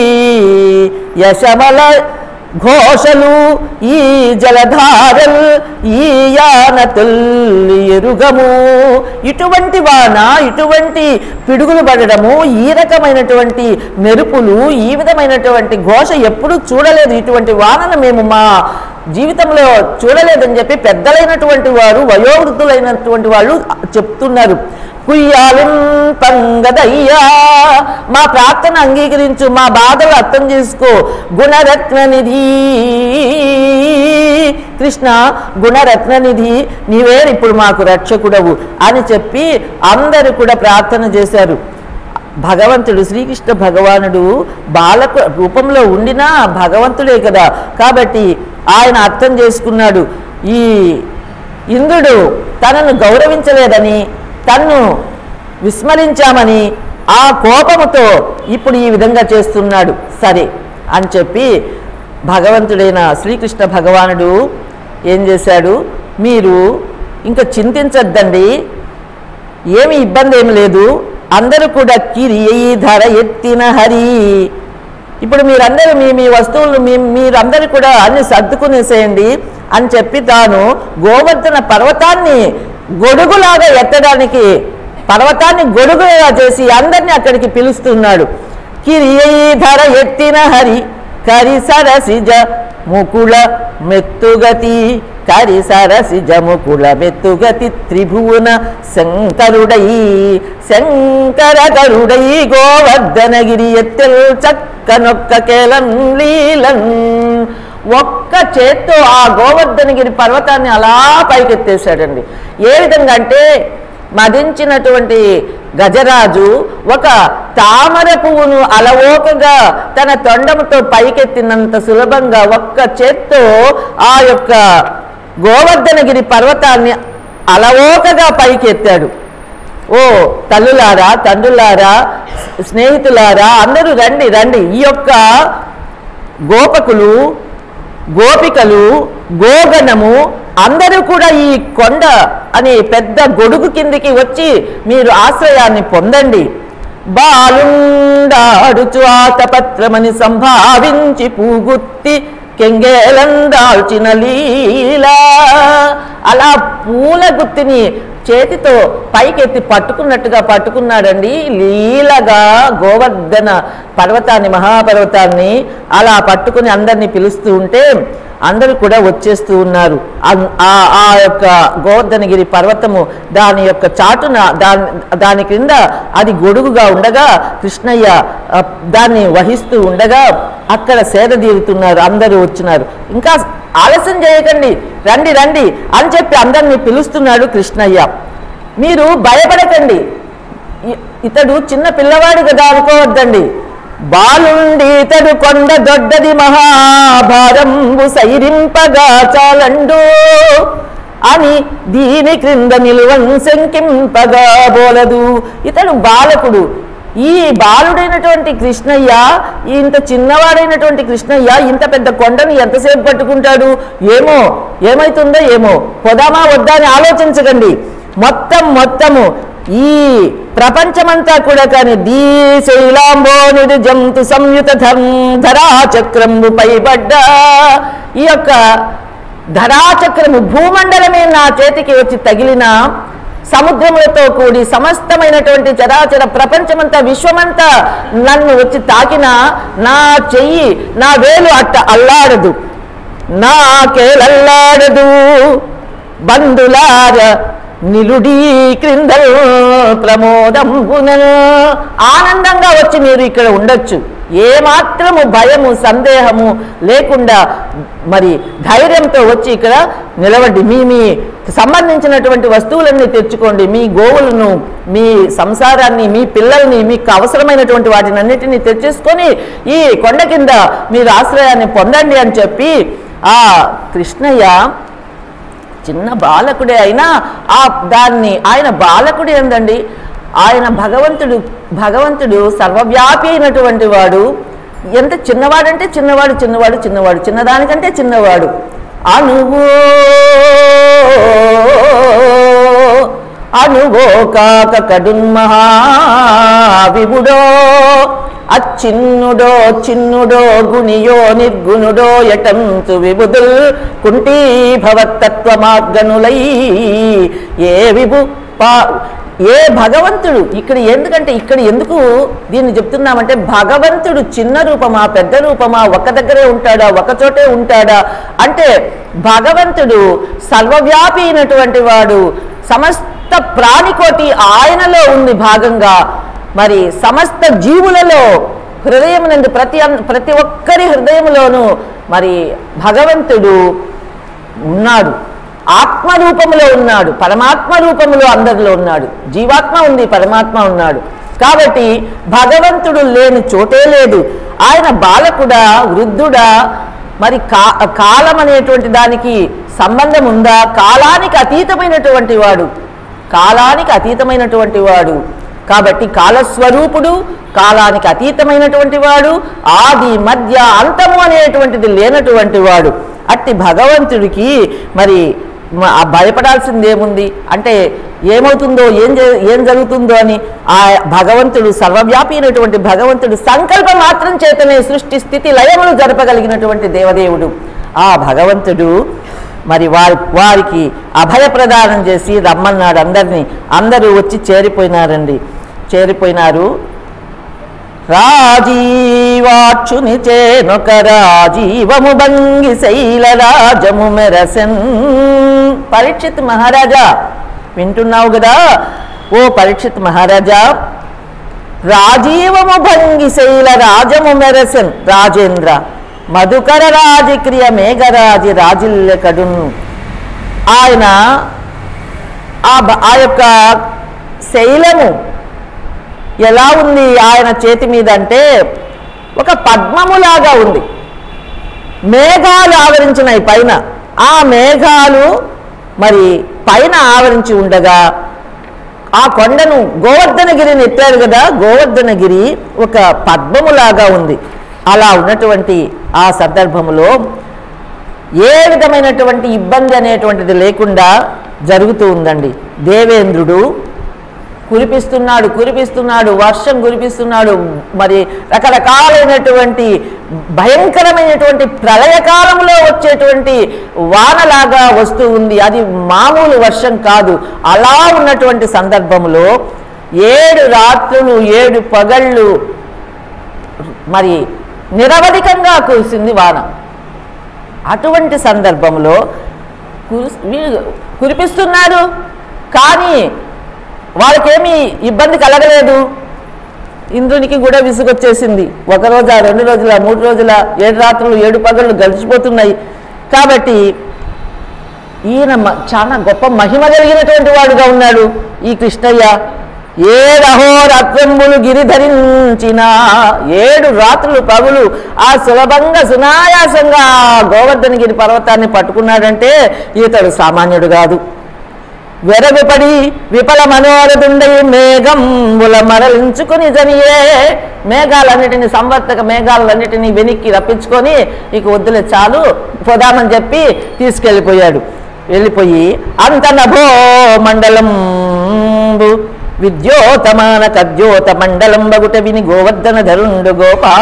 Speaker 1: యశమల ఘోషలు ఈ జలధారలు ఈ యానతుల్లి ఎరుగము. ఇటువంటి వాన, ఇటువంటి పిడుగులు పడడము, ఈ రకమైనటువంటి మెరుపులు, ఈ విధమైనటువంటి ఘోష ఎప్పుడూ చూడలేదు. ఇటువంటి వానను మేము మా జీవితంలో చూడలేదని చెప్పి పెద్దలైనటువంటి వారు, వయోవృద్ధులైనటువంటి వాళ్ళు చెప్తున్నారు. కుయ్యాలిం పంగదయ్యా, మా ప్రార్థన అంగీకరించు, మా బాధలు అర్థం చేసుకో. గుణరత్ననిధి కృష్ణ, గుణరత్ననిధి నీవే ఇప్పుడు మాకు రక్షకుడవు అని చెప్పి అందరూ కూడా ప్రార్థన చేశారు. భగవంతుడు శ్రీకృష్ణ భగవానుడు బాలక రూపంలో ఉండినా భగవంతుడే కదా, కాబట్టి ఆయన అర్థం చేసుకున్నాడు. ఈ ఇంద్రుడు తనను గౌరవించలేదని, తన్ను విస్మరించామని ఆ కోపముతో ఇప్పుడు ఈ విధంగా చేస్తున్నాడు. సరే అని చెప్పి భగవంతుడైన శ్రీకృష్ణ భగవానుడు ఏం చేశాడు, మీరు ఇంకా చింతించద్దండి, ఏమి ఇబ్బంది ఏమి లేదు, అందరూ కూడా కిరీధర ఎత్తిన హరి, ఇప్పుడు మీరందరూ మీ మీ వస్తువులు మీ మీరందరూ కూడా అన్ని సర్దుకునేసేయండి అని చెప్పి తాను గోవర్ధన పర్వతాన్ని గొడుగులాగా ఎత్తడానికి పర్వతాన్ని గొడుగుగా చేసి అందరినీ అక్కడికి పిలుస్తున్నాడు. కిరీధర ఎత్తిన హరి కరి సరసిజ ముకుళ మెత్తుగతి, కరి సరసిజ ముకుళ మెత్తుగతి త్రిభువన శంకరుడై శంకర కరుడై గోవర్ధనగిరి ఎత్తెల్ చక్కనొక్క కేలన్ లీలన్. ఒక్క చేత్తో ఆ గోవర్ధనగిరి పర్వతాన్ని అలా పైకెత్తేసాడండి. ఏ విధంగా అంటే మదించినటువంటి గజరాజు ఒక తామర పువ్వును అలవోకగా తన తొండముతో పైకెత్తినంత సులభంగా ఒక్క చేత్తో ఆ యొక్క గోవర్ధనగిరి పర్వతాన్ని అలవోకగా పైకెత్తాడు. ఓ తల్లులారా, తండ్రులారా, స్నేహితులారా, అందరూ రండి రండి. ఈ యొక్క గోపకులు, గోపికలు, గోగణము అందరూ కూడా ఈ కొండ అనే పెద్ద గొడుగు కిందికి వచ్చి మీరు ఆశ్రయాన్ని పొందండి. బాలుండాడుచు ఆతపత్రమని సంభావించి పూగుత్తి కెంగేలందాల్చిన లీలా, అలా పూల గుత్తిని చేతితో పైకెత్తి పట్టుకున్నట్టుగా పట్టుకున్నాడండి. లీలగా గోవర్ధన పర్వతాన్ని, మహాపర్వతాన్ని అలా పట్టుకుని అందరినీ పిలుస్తూ ఉంటే అందరూ కూడా వచ్చేస్తూ ఉన్నారు. ఆ యొక్క గోవర్ధనగిరి పర్వతము దాని యొక్క చాటున దాని దాని క్రింద అది గొడుగుగా ఉండగా కృష్ణయ్య దాన్ని వహిస్తూ ఉండగా అక్కడ సేద తీరుతున్నారు. అందరూ వచ్చినారు. ఇంకా ఆలస్యం చేయకండి, రండి రండి అని చెప్పి అందరినీ పిలుస్తున్నాడు కృష్ణయ్య. మీరు భయపడకండి, ఇతడు చిన్న పిల్లవాడు కదా అనుకోవద్దండి. బాలుండి ఇతడు కొండ దొడ్డది మహాభారంబు సైరింపగా చాలండు అని దీని క్రింద నిలువన్ శంకింపగా బోలదు. ఇతడు బాలకుడు. ఈ బాలుడైనటువంటి కృష్ణయ్య, ఇంత చిన్నవాడైనటువంటి కృష్ణయ్య ఇంత పెద్ద కొండని ఎంతసేపు పట్టుకుంటాడు? ఏమో ఏమైతుందో ఏమో, పోదామా వద్దా అని ఆలోచించకండి. మొత్తం మొత్తము ఈ ప్రపంచమంతా కూడా కానీ దీశైలాంబోనిది జంతు సంయుత ధరాచక్రము పైబడ్డ ఈ యొక్క ధరాచక్రము భూమండలమే నా చేతికి వచ్చి తగిలిన, సముద్రములతో కూడి సమస్తమైనటువంటి చరాచర ప్రపంచమంతా విశ్వమంతా నన్ను వచ్చి తాకిన నా చెయ్యి, నా వేలు అట్ట అల్లాడదు, నాకేలల్లాడదు. బంధులార నిలుడీ క్రింద ప్రమోదంబునను, ఆనందంగా వచ్చి మీరు ఇక్కడ ఉండొచ్చు. ఏమాత్రము భయము సందేహము లేకుండా మరి ధైర్యంతో వచ్చి ఇక్కడ నిలవండి. మీ మీ సంబంధించినటువంటి వస్తువులన్నీ తెచ్చుకోండి. మీ గోవులను, మీ సంసారాన్ని, మీ పిల్లల్ని, మీకు అవసరమైనటువంటి వాటిని అన్నిటినీ తెచ్చేసుకొని ఈ కొండ కింద మీరు ఆశ్రయాన్ని పొందండి అని చెప్పి ఆ కృష్ణయ్య చిన్న బాలకుడే అయినా ఆ దాన్ని ఆయన బాలకుడే ఏందండి, ఆయన భగవంతుడు భగవంతుడు సర్వవ్యాపి అయినటువంటి వాడు. ఎంత చిన్నవాడంటే చిన్నవాడు చిన్నవాడు చిన్నవాడు చిన్నదానికంటే చిన్నవాడు. అణువు అనువో కాక కడున్మహా విభుడో అచ్చిన్నుడో చిన్నుడో గుణియో నిర్గుణుడో యటంతు విబుధుల్ కుంటీ భవతత్వమార్గనులై ఏ విభు పా ఏ భగవంతుడు ఇక్కడ ఎందుకంటే ఇక్కడ ఎందుకు దీన్ని చెప్తున్నామంటే భగవంతుడు చిన్న రూపమా పెద్ద రూపమా ఒక దగ్గరే ఉంటాడా ఒక చోటే ఉంటాడా అంటే భగవంతుడు సర్వవ్యాపి అయినటువంటి వాడు సమస్త ప్రాణికోటి ఆయనలో ఉంది భాగంగా మరి సమస్త జీవులలో హృదయమునందు ప్రతి ప్రతి ఒక్కరి హృదయములోనూ మరి భగవంతుడు ఉన్నాడు ఆత్మరూపంలో ఉన్నాడు పరమాత్మ రూపంలో అందరిలో ఉన్నాడు జీవాత్మ ఉంది పరమాత్మ ఉన్నాడు కాబట్టి భగవంతుడు లేని చోటే లేదు ఆయన బాలకుడా వృద్ధుడా మరి కా కాలం అనేటువంటి దానికి సంబంధం ఉందా కాలానికి అతీతమైనటువంటి వాడు కాలానికి అతీతమైనటువంటి వాడు కాబట్టి కాలస్వరూపుడు కాలానికి అతీతమైనటువంటి వాడు ఆది మధ్య అంతము అనేటువంటిది లేనటువంటి వాడు అట్టి భగవంతుడికి మరి భయపడాల్సింది ఏముంది అంటే ఏమవుతుందో ఏం ఏం జరుగుతుందో అని ఆ భగవంతుడు సర్వవ్యాపి అయినటువంటి భగవంతుడు సంకల్ప మాత్రం చేతనే సృష్టి స్థితి లయములు జరపగలిగినటువంటి దేవదేవుడు ఆ భగవంతుడు మరి వారి వారికి అభయ ప్రదానం చేసి రమ్మన్నాడు అందరినీ అందరూ వచ్చి చేరిపోయినారండి చేరిపోయినారు రాజీవాక్షుని చేనొక రాజీవము భంగి శైల రాజము మెరసెన్ పరీక్షిత్ మహారాజా వింటున్నావు కదా ఓ పరీక్షిత్ మహారాజా రాజీవము భంగి శైల రాజము మెరసెన్ రాజేంద్ర మధుకర రాజక్రియ మేఘరాజి రాజిల్లెకడును ఆయన ఆ యొక్క శైలము ఎలా ఉంది ఆయన చేతి మీద అంటే ఒక పద్మములాగా ఉంది మేఘాలు ఆవరించినాయి పైన ఆ మేఘాలు మరి పైన ఆవరించి ఉండగా ఆ కొండను గోవర్ధనగిరిని ఎత్తారు కదా గోవర్ధనగిరి ఒక పద్మములాగా ఉంది అలా ఉన్నటువంటి ఆ సందర్భంలో ఏ విధమైనటువంటి ఇబ్బంది అనేటువంటిది లేకుండా జరుగుతూ ఉందండి దేవేంద్రుడు కురిపిస్తున్నాడు కురిపిస్తున్నాడు వర్షం కురిపిస్తున్నాడు మరి రకరకాలైనటువంటి భయంకరమైనటువంటి ప్రళయకాలంలో వచ్చేటువంటి వానలాగా వస్తూ ఉంది అది మామూలు వర్షం కాదు అలా ఉన్నటువంటి సందర్భంలో ఏడు రాత్రులు ఏడు పగళ్ళు మరి నిరవధికంగా కురిసింది వాన అటువంటి సందర్భంలో కురిపిస్తున్నారు కానీ వాళ్ళకేమీ ఇబ్బంది కలగలేదు ఇంద్రునికి కూడా విసుగొచ్చేసింది ఒక రోజు రెండు రోజుల మూడు రోజుల ఏడు రాత్రులు ఏడు పగళ్ళు గడిచిపోతున్నాయి కాబట్టి ఈయన చాలా గొప్ప మహిమ కలిగినటువంటి వాడుగా ఉన్నాడు ఈ కృష్ణయ్య ఏడు అహోరాత్రంబులు గిరిధరించిన ఏడు రాత్రులు పగులు ఆ సులభంగా సునాయాసంగా గోవర్ధనగిరి పర్వతాన్ని పట్టుకున్నాడంటే ఇతడు సామాన్యుడు కాదు వెరవిపడి విఫల మనోరదుండయి మేఘంబుల మరలించుకుని జనియే మేఘాలన్నిటినీ సంవర్తక మేఘాలన్నిటినీ వెనక్కి రప్పించుకొని ఇక వద్దులే చాలు పోదామని చెప్పి తీసుకెళ్ళిపోయాడు వెళ్ళిపోయి అంత నభో మండలం విద్యోతమాన కద్యోత మండలం బగుట విని గోవర్ధన ధరుండు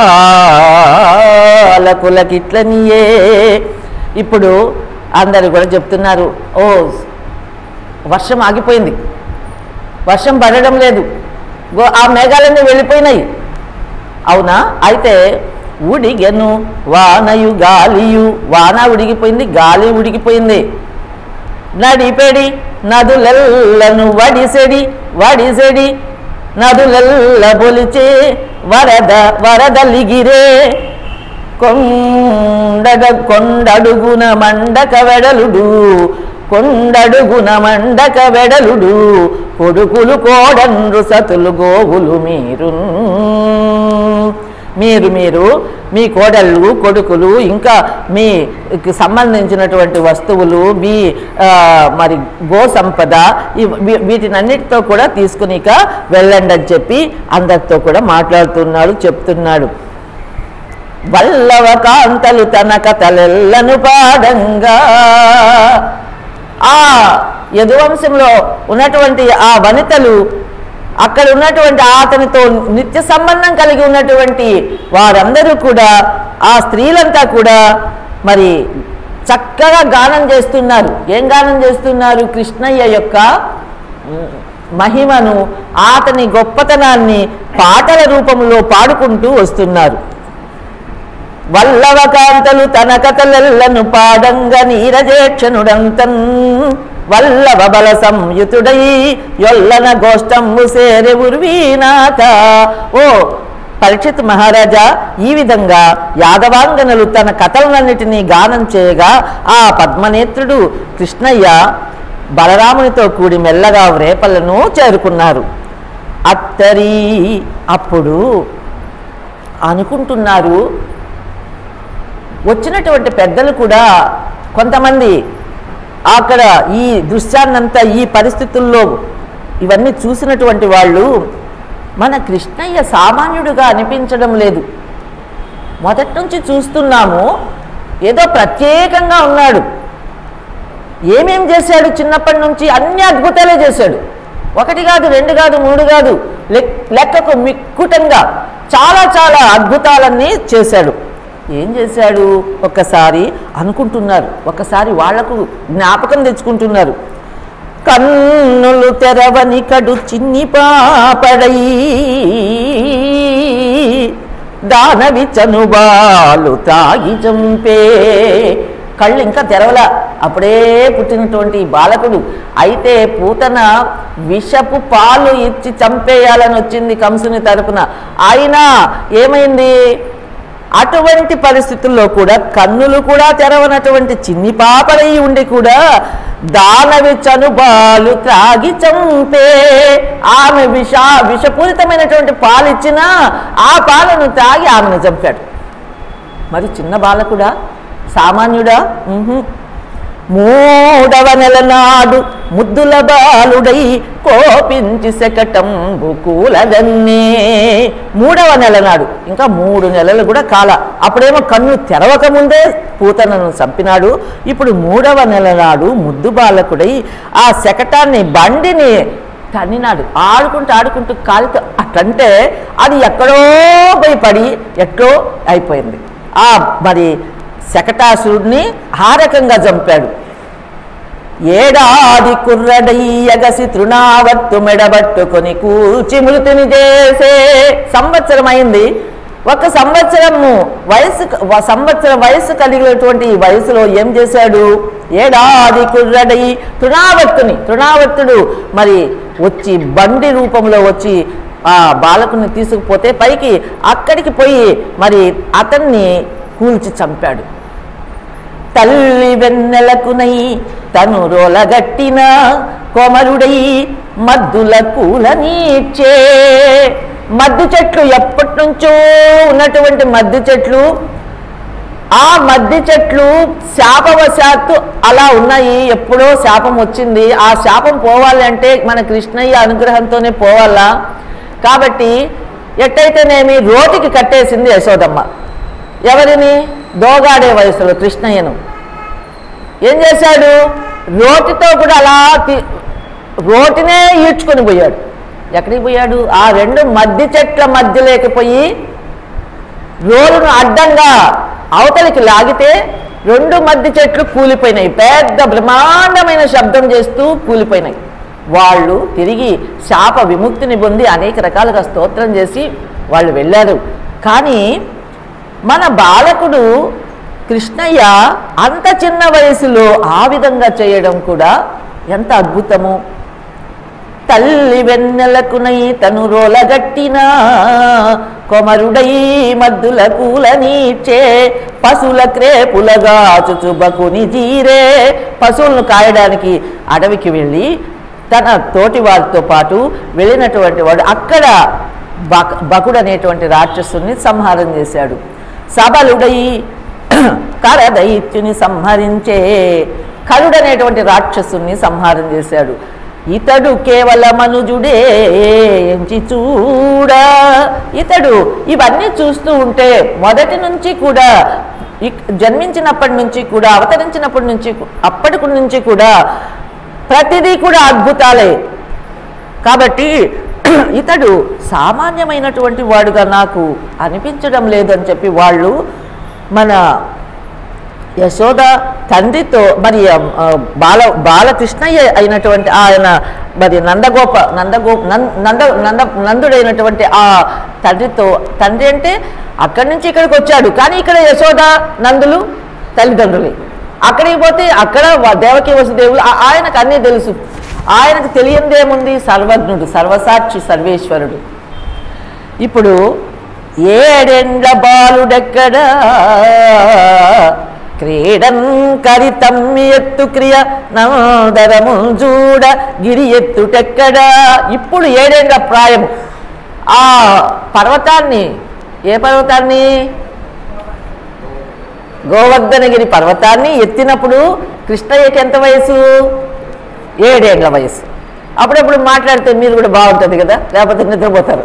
Speaker 1: గోపాలకులకిట్లనియే ఇప్పుడు అందరూ కూడా చెప్తున్నారు ఓ వర్షం ఆగిపోయింది వర్షం పడడం లేదు ఆ మేఘాలన్నీ వెళ్ళిపోయినాయి అవునా అయితే ఉడిగెను వానయు గాలియు వాన ఉడిగిపోయింది గాలి ఉడిగిపోయింది నడిపెడి నదులెల్లను వడిసెడి వడిసెడి నదులెల్ల బొలిచే వరద వరదలిగిరే కొండగ కొండడుగున మండక వెడలుడు కొండడుగున మండక వెడలుడు కొడుకులు కోడండ్రు సతులు గోవులు మీరు మీరు మీరు మీ కోడళ్ళు కొడుకులు ఇంకా మీకు సంబంధించినటువంటి వస్తువులు మీ మరి గో సంపద వీటినన్నిటితో కూడా తీసుకుని ఇక వెళ్ళండి అని చెప్పి అందరితో కూడా మాట్లాడుతున్నాడు చెప్తున్నాడు వల్లవ కాంతలు తన కథలెల్లను పాడంగా ఆ యదువంశంలో ఉన్నటువంటి ఆ వనితలు, అక్కడ ఉన్నటువంటి అతనితో నిత్య సంబంధం కలిగి ఉన్నటువంటి వారందరూ కూడా, ఆ స్త్రీలంతా కూడా మరి చక్కగా గానం చేస్తున్నారు. ఏం గానం చేస్తున్నారు? కృష్ణయ్య యొక్క మహిమను, అతని గొప్పతనాన్ని పాటల రూపంలో పాడుకుంటూ వస్తున్నారు. వల్లవకాంతలు తన కథలెల్లను పాడంగా నీరజేక్షణుడంతన్ వల్లవ బల సంయుతుడై యొల్లన గోష్టంబు సేరె ఉర్వీనాథ. ఓ పరీక్షిత్ మహారాజా, ఈ విధంగా యాదవాంగనలు తన కథలన్నిటినీ గానం చేయగా ఆ పద్మనేత్రుడు కృష్ణయ్య బలరామునితో కూడి మెల్లగా రేపలను చేరుకున్నారు. అత్తరి అప్పుడు అనుకుంటున్నారు, వచ్చినటువంటి పెద్దలు కూడా కొంతమంది అక్కడ ఈ దృశ్యాన్నంతా, ఈ పరిస్థితుల్లో ఇవన్నీ చూసినటువంటి వాళ్ళు, మన కృష్ణయ్య సామాన్యుడుగా అనిపించడం లేదు. మొదటి నుంచి చూస్తున్నాము, ఏదో ప్రత్యేకంగా ఉన్నాడు. ఏమేం చేశాడు? చిన్నప్పటి నుంచి అన్ని అద్భుతాలే చేశాడు. ఒకటి కాదు, రెండు కాదు, మూడు కాదు, లెక్కకు మిక్కుటంగా చాలా చాలా అద్భుతాలన్నీ చేశాడు. ఏం చేశాడు? ఒక్కసారి అనుకుంటున్నారు, ఒకసారి వాళ్లకు జ్ఞాపకం తెచ్చుకుంటున్నారు. కన్నులు తెరవని కడు చిన్ని పాపడై దానవి చనుబాలు తాగి చంపే. కళ్ళు ఇంకా తెరవల, అప్పుడే పుట్టినటువంటి బాలకుడు. అయితే పూతన విషపు పాలు ఇచ్చి చంపేయాలని వచ్చింది కంసుని తరపున. అయినా ఏమైంది? అటువంటి పరిస్థితుల్లో కూడా కన్నులు కూడా తెరవనటువంటి చిన్ని పాపలై ఉండి కూడా దానవి చనుబాలు త్రాగి చంపే. ఆమె విష విషపూరితమైనటువంటి పాలు ఇచ్చినా ఆ పాలను త్రాగి ఆమెను చంపాడు. మరి చిన్న బాలకుడా? సామాన్యుడా? మూడవ నెల నాడు ముద్దుల బాలుడై కోపించి శకటంబు కూలదన్నే. మూడవ నెల నాడు, ఇంకా మూడు నెలలు కూడా కాల. అప్పుడేమో కన్ను తెరవక ముందే పూతనను చంపినాడు. ఇప్పుడు మూడవ నెల నాడు ముద్దు బాలకుడై ఆ శకటాన్ని, బండిని తన్నినాడు. ఆడుకుంటూ ఆడుకుంటూ కాలితో అట్లంటే అది ఎక్కడో పోయి పడి ఎట్లో అయిపోయింది. ఆ మరి శకటాసురుడిని ఆ రకంగా చంపాడు. ఏడాది కుర్రడై ఎగసి తృణావర్తు మెడబట్టుకొని కూల్చి మృతిని చేసే. సంవత్సరం అయింది. ఒక సంవత్సరము వయసు సంవత్సరం వయసు కలిగినటువంటి ఈ వయసులో ఏం చేశాడు? ఏడాది కుర్రడై తృణావర్తుని, తృణావర్తుడు మరి వచ్చి బండి రూపంలో వచ్చి ఆ బాలకుని తీసుకుపోతే పైకి అక్కడికి పోయి మరి అతన్ని కూల్చి చంపాడు. తల్లి వెన్నెలకునై తను రోలగట్టిన కొమరుడై మద్దుల కూల నీచే. మద్దు చెట్లు, ఎప్పటి నుంచో ఉన్నటువంటి మద్దు చెట్లు, ఆ మద్ది చెట్లు శాపవశాత్తు అలా ఉన్నాయి. ఎప్పుడో శాపం వచ్చింది. ఆ శాపం పోవాలి అంటే మన కృష్ణయ్య అనుగ్రహంతోనే పోవాలా. కాబట్టి ఎట్టయితేనేమి రోటికి కట్టేసింది యశోదమ్మ. ఎవరిని? దోగాడే వయసులో కృష్ణయ్యను. ఏం చేశాడు? రోటితో కూడా అలా రోటినే ఈడ్చుకొని పోయాడు. ఎక్కడికి పోయాడు? ఆ రెండు మద్ది చెట్ల మధ్య లేకపోయి రోలును అడ్డంగా అవతలికి లాగితే రెండు మద్ది చెట్లు కూలిపోయినాయి. పెద్ద బ్రహ్మాండమైన శబ్దం చేస్తూ కూలిపోయినాయి. వాళ్ళు తిరిగి శాప విముక్తిని పొంది అనేక రకాలుగా స్తోత్రం చేసి వాళ్ళు వెళ్ళారు. కానీ మన బాలకుడు కృష్ణయ్య అంత చిన్న వయసులో ఆ విధంగా చేయడం కూడా ఎంత అద్భుతము. తల్లి వెన్నెలకునై తను రోలగట్టిన కొమరుడై మద్దుల కూల నీచే పశువుల క్రేపులగా చుచుబకుని జీరే. పశువులను కాయడానికి అడవికి వెళ్ళి తన తోటి వారితో పాటు వెళ్ళినటువంటి వాడు అక్కడ బక్ బకుడు అనేటువంటి రాక్షసుని సంహారం చేశాడు. సబలుడై కరదైత్యుని సంహరించే. కరుడనేటువంటి రాక్షసుని సంహారం చేశాడు. ఇతడు కేవల మనుజుడే ఎంచి చూడ. ఇతడు ఇవన్నీ చూస్తూ ఉంటే మొదటి నుంచి కూడా జన్మించినప్పటి నుంచి కూడా అవతరించినప్పటి నుంచి అప్పటి నుంచి కూడా ప్రతిదీ కూడా అద్భుతాలే. కాబట్టి ఇతడు సామాన్యమైనటువంటి వాడుగా నాకు అనిపించడం లేదని చెప్పి వాళ్ళు మన యశోద తండ్రితో మరి బాల బాలకృష్ణయ్య అయినటువంటి ఆయన మరి నందగోప నందగో నంద నంద నందుడైనటువంటి ఆ తండ్రితో, తండ్రి అంటే అక్కడి నుంచి ఇక్కడికి వచ్చాడు కానీ ఇక్కడ యశోద నందులు తల్లిదండ్రులే. అక్కడికి పోతే అక్కడ దేవకీ వసుదేవులు, ఆయనకు అన్నీ తెలుసు. ఆయనకు తెలియందేముంది? సర్వజ్ఞుడు, సర్వసాక్షి, సర్వేశ్వరుడు. ఇప్పుడు ఏడెండ్ల బాలుడెక్కడా క్రీడన్ కరితమ్మి ఎత్తు క్రియ నందరము చూడ గిరి ఎత్తుటెక్కడా. ఇప్పుడు ఏడేండ్ల ప్రాయం. ఆ పర్వతాన్ని, ఏ పర్వతాన్ని? గోవర్ధనగిరి పర్వతాన్ని ఎత్తినప్పుడు కృష్ణయ్యకి ఎంత వయసు? ఏడేండ్ల వయసు. అప్పుడప్పుడు మాట్లాడితే మీరు కూడా బాగుంటుంది కదా, లేకపోతే నిద్రపోతారు.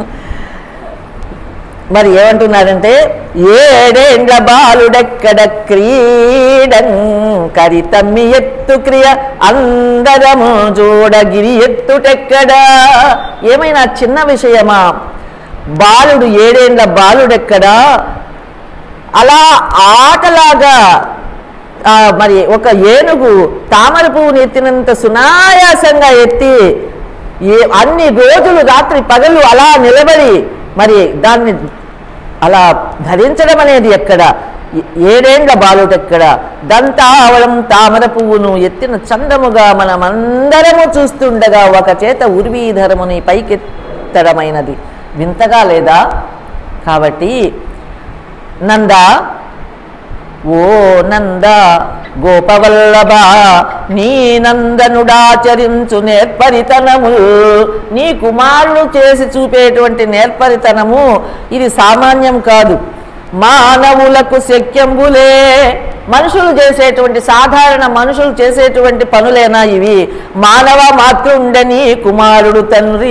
Speaker 1: మరి ఏమంటున్నారంటే ఏడేండ్ల బాలుడెక్కడ క్రీడం కరితమ్మి ఎత్తు క్రియ అందరము చూడగిరి ఎత్తుటెక్కడా. ఏమైనా చిన్న విషయమా? బాలుడు, ఏడేండ్ల బాలుడెక్కడా అలా ఆటలాగా మరి ఒక ఏనుగు తామర పువ్వుని ఎత్తినంత సునాయాసంగా ఎత్తి ఏ అన్ని రోజులు రాత్రి పగలు అలా నిలబడి మరి దాన్ని అలా ధరించడం అనేది ఎక్కడ? ఏడేండ్ల బాలుడెక్కడ దంతావళం తామర పువ్వును ఎత్తిన చందముగా మనమందరము చూస్తుండగా ఒక చేత ఉర్వీధరముని పైకెత్తడమైనది వింతగా లేదా? కాబట్టి నంద, ఓ నంద గోపవల్లభ, నీ నందనుడాచరించు నేర్పరితనము, నీ కుమారుడు చేసి చూపేటువంటి నేర్పరితనము ఇది సామాన్యం కాదు. మానవులకు శక్యంబులే, మనుషులు చేసేటువంటి, సాధారణ మనుషులు చేసేటువంటి పనులేనా ఇవి? మానవ మాతృండని కుమారుడు తండ్రి,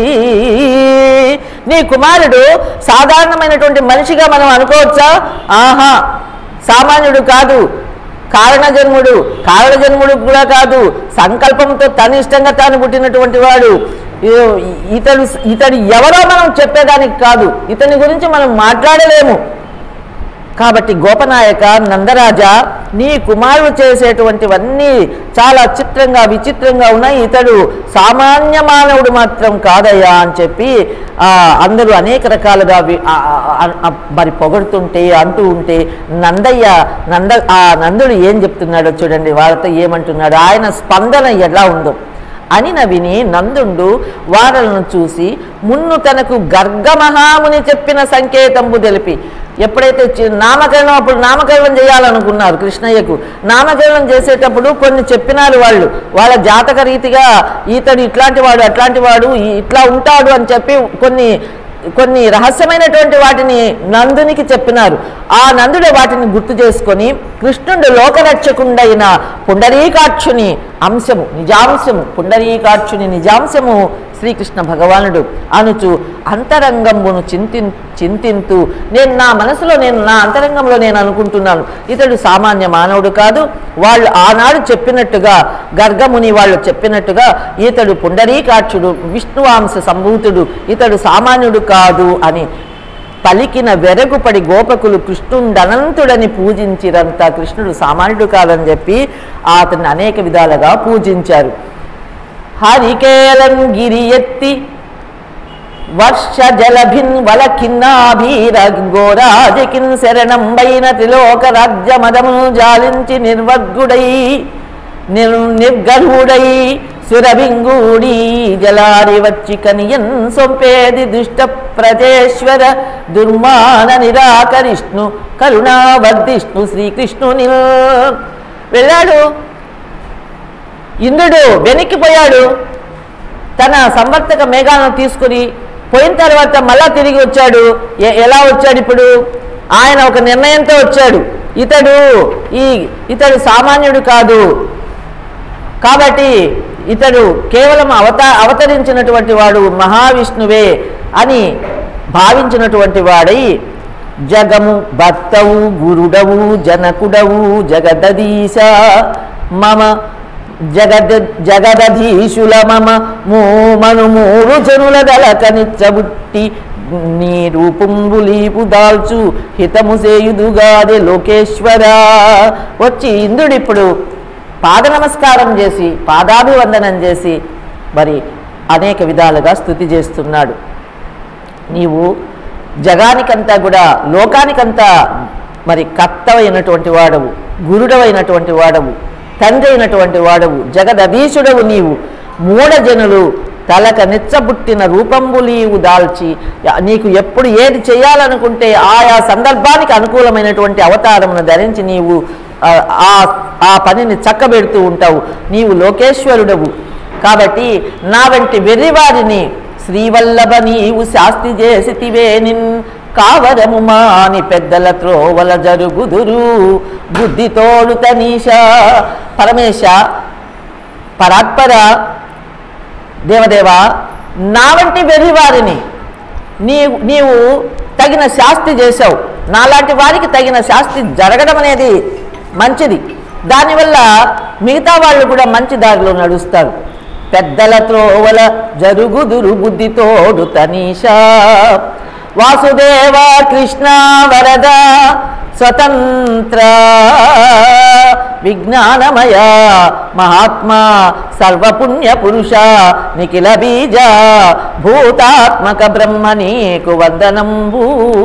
Speaker 1: నీ కుమారుడు సాధారణమైనటువంటి మనిషిగా మనం అనుకోవచ్చా? ఆహా, సామాన్యుడు కాదు, కారణజన్ముడు. కారణజన్ముడు కూడా కాదు, సంకల్పంతో తన ఇష్టంగా తాను పుట్టినటువంటి వాడు. ఇతడు ఇతడు ఎవరో మనం చెప్పేదానికి కాదు, ఇతని గురించి మనం మాట్లాడలేము. కాబట్టి గోపనాయక, నందరాజా, నీ కుమారుడు చేసేటువంటివన్నీ చాలా చిత్రంగా విచిత్రంగా ఉన్నాయి, ఇతడు సామాన్య మానవుడు మాత్రం కాదయ్యా అని చెప్పి అందరూ అనేక రకాలుగా మరి పొగడుతుంటే అంటూ ఉంటే నందయ్య నంద ఆ నందుడు ఏం చెప్తున్నాడో చూడండి, వాళ్ళతో ఏమంటున్నాడు, ఆయన స్పందన ఎలా ఉందో అని నవిని నందుండు వారలను చూసి మున్ను తనకు గర్గమహాముని చెప్పిన సంకేతంబు తెలిపి. ఎప్పుడైతే నామకరణం, అప్పుడు నామకరణం చేయాలనుకున్నారు కృష్ణయ్యకు, నామకరణం చేసేటప్పుడు కొన్ని చెప్పినారు వాళ్ళు, వాళ్ళ జాతక రీతిగా ఇతడు ఇట్లాంటి వాడు అట్లాంటి వాడు ఇట్లా ఉంటాడు అని చెప్పి కొన్ని కొన్ని రహస్యమైనటువంటి వాటిని నందునికి చెప్పినారు. ఆ నందుడు వాటిని గుర్తు చేసుకొని కృష్ణుడు లోకరక్షకుండైన పుండరీకాక్షుని అంశము, నిజాంశము, పుండరీకాక్షుని నిజాంశము శ్రీకృష్ణ భగవానుడు అనుచు అంతరంగంబును చింతి చింతింతూ నేను నా మనసులో నేను నా అంతరంగంలో నేను అనుకుంటున్నాను, ఇతడు సామాన్య మానవుడు కాదు. వాళ్ళు ఆనాడు చెప్పినట్టుగా, గర్గముని వాళ్ళు చెప్పినట్టుగా ఇతడు పుండరీకాక్షుడు, విష్ణువాంశ సంభూతుడు, ఇతడు సామాన్యుడు కాదు అని పలికిన వెరగుపడి గోపకులు కృష్ణుండనంతుడని పూజించిరంతా. కృష్ణుడు సామాన్యుడు కాదని చెప్పి అతన్ని అనేక విధాలుగా పూజించారు. హరికేలం గిరి ఎత్తి వర్ష జలభిన్ వలకిన్నాభీర గోరాజకిన్ శరణంబైన త్రిలోక రాజ్య మదము జాలించి నిర్వర్గుడై నిర్ నిర్గర్హుడై సురభింగూడి జలారి వచ్చి కనియన్ సొంపేది దుష్ట ప్రజేశ్వర దుర్మాన నిరాకరిష్ణు కరుణావర్ధిష్ణు శ్రీకృష్ణుని వెళ్ళాడు. ఇంద్రుడు వెనక్కిపోయాడు, తన సంవర్తక మేఘాలను తీసుకుని పోయిన తర్వాత మళ్ళా తిరిగి వచ్చాడు. ఎలా వచ్చాడు? ఇప్పుడు ఆయన ఒక నిర్ణయంతో వచ్చాడు, ఇతడు ఈ ఇతడు సామాన్యుడు కాదు, కాబట్టి ఇతడు కేవలం అవత అవతరించినటువంటి వాడు మహావిష్ణువే అని భావించినటువంటి వాడై జగము భర్తవు గురుడవు జనకుడవు జగదీశ మమ జగద్ జగదధీశుల మమ మూమను మూడు జనుల దళకనిచ్చబుట్టి నీ రూపుంబులీపు దాల్చు హితము సేయుదుగాదే లోకేశ్వరా. వచ్చి ఇంద్రుడిప్పుడు పాద నమస్కారం చేసి పాదాభివందనం చేసి మరి అనేక విధాలుగా స్తుతి చేస్తున్నాడు. నీవు జగానికంతా కూడా లోకానికంతా మరి కర్తవైనటువంటి వాడవు, గురుడవైనటువంటి వాడవు, తండ్రి అయినటువంటి వాడవు, జగదధీశుడవు నీవు. మూఢజనులు తలక నిచ్చబుట్టిన రూపంబులీవు దాల్చి నీకు ఎప్పుడు ఏది చేయాలనుకుంటే ఆయా సందర్భానికి అనుకూలమైనటువంటి అవతారమును ధరించి నీవు ఆ ఆ పనిని చక్కబెడుతూ ఉంటావు. నీవు లోకేశ్వరుడవు. కాబట్టి నా వంటి వెర్రివారిని శ్రీవల్లభ నీవు శాస్తి చేసితివే నిన్ కావరము మాని పెద్దల త్రోవల జరుగుదురు బుద్ధితోడు తనీష. పరమేశ పరాత్పర దేవదేవ, నా వంటి వెర్రివారిని నీవు నీవు తగిన శాస్తి చేశావు. నాలాంటి వారికి తగిన శాస్తి జరగడం అనేది మంచిది. దానివల్ల మిగతా వాళ్ళు కూడా మంచి దారిలో నడుస్తారు. పెద్దల త్రోవల జరుగుదురు బుద్ధితోడు తనీష. వాసుదేవ కృష్ణ వరద స్వతంత్ర విజ్ఞానమయ మహాత్మా సర్వపుణ్య పురుష నిఖిల బీజ భూతాత్మక బ్రహ్మ నీకు వందనంబూ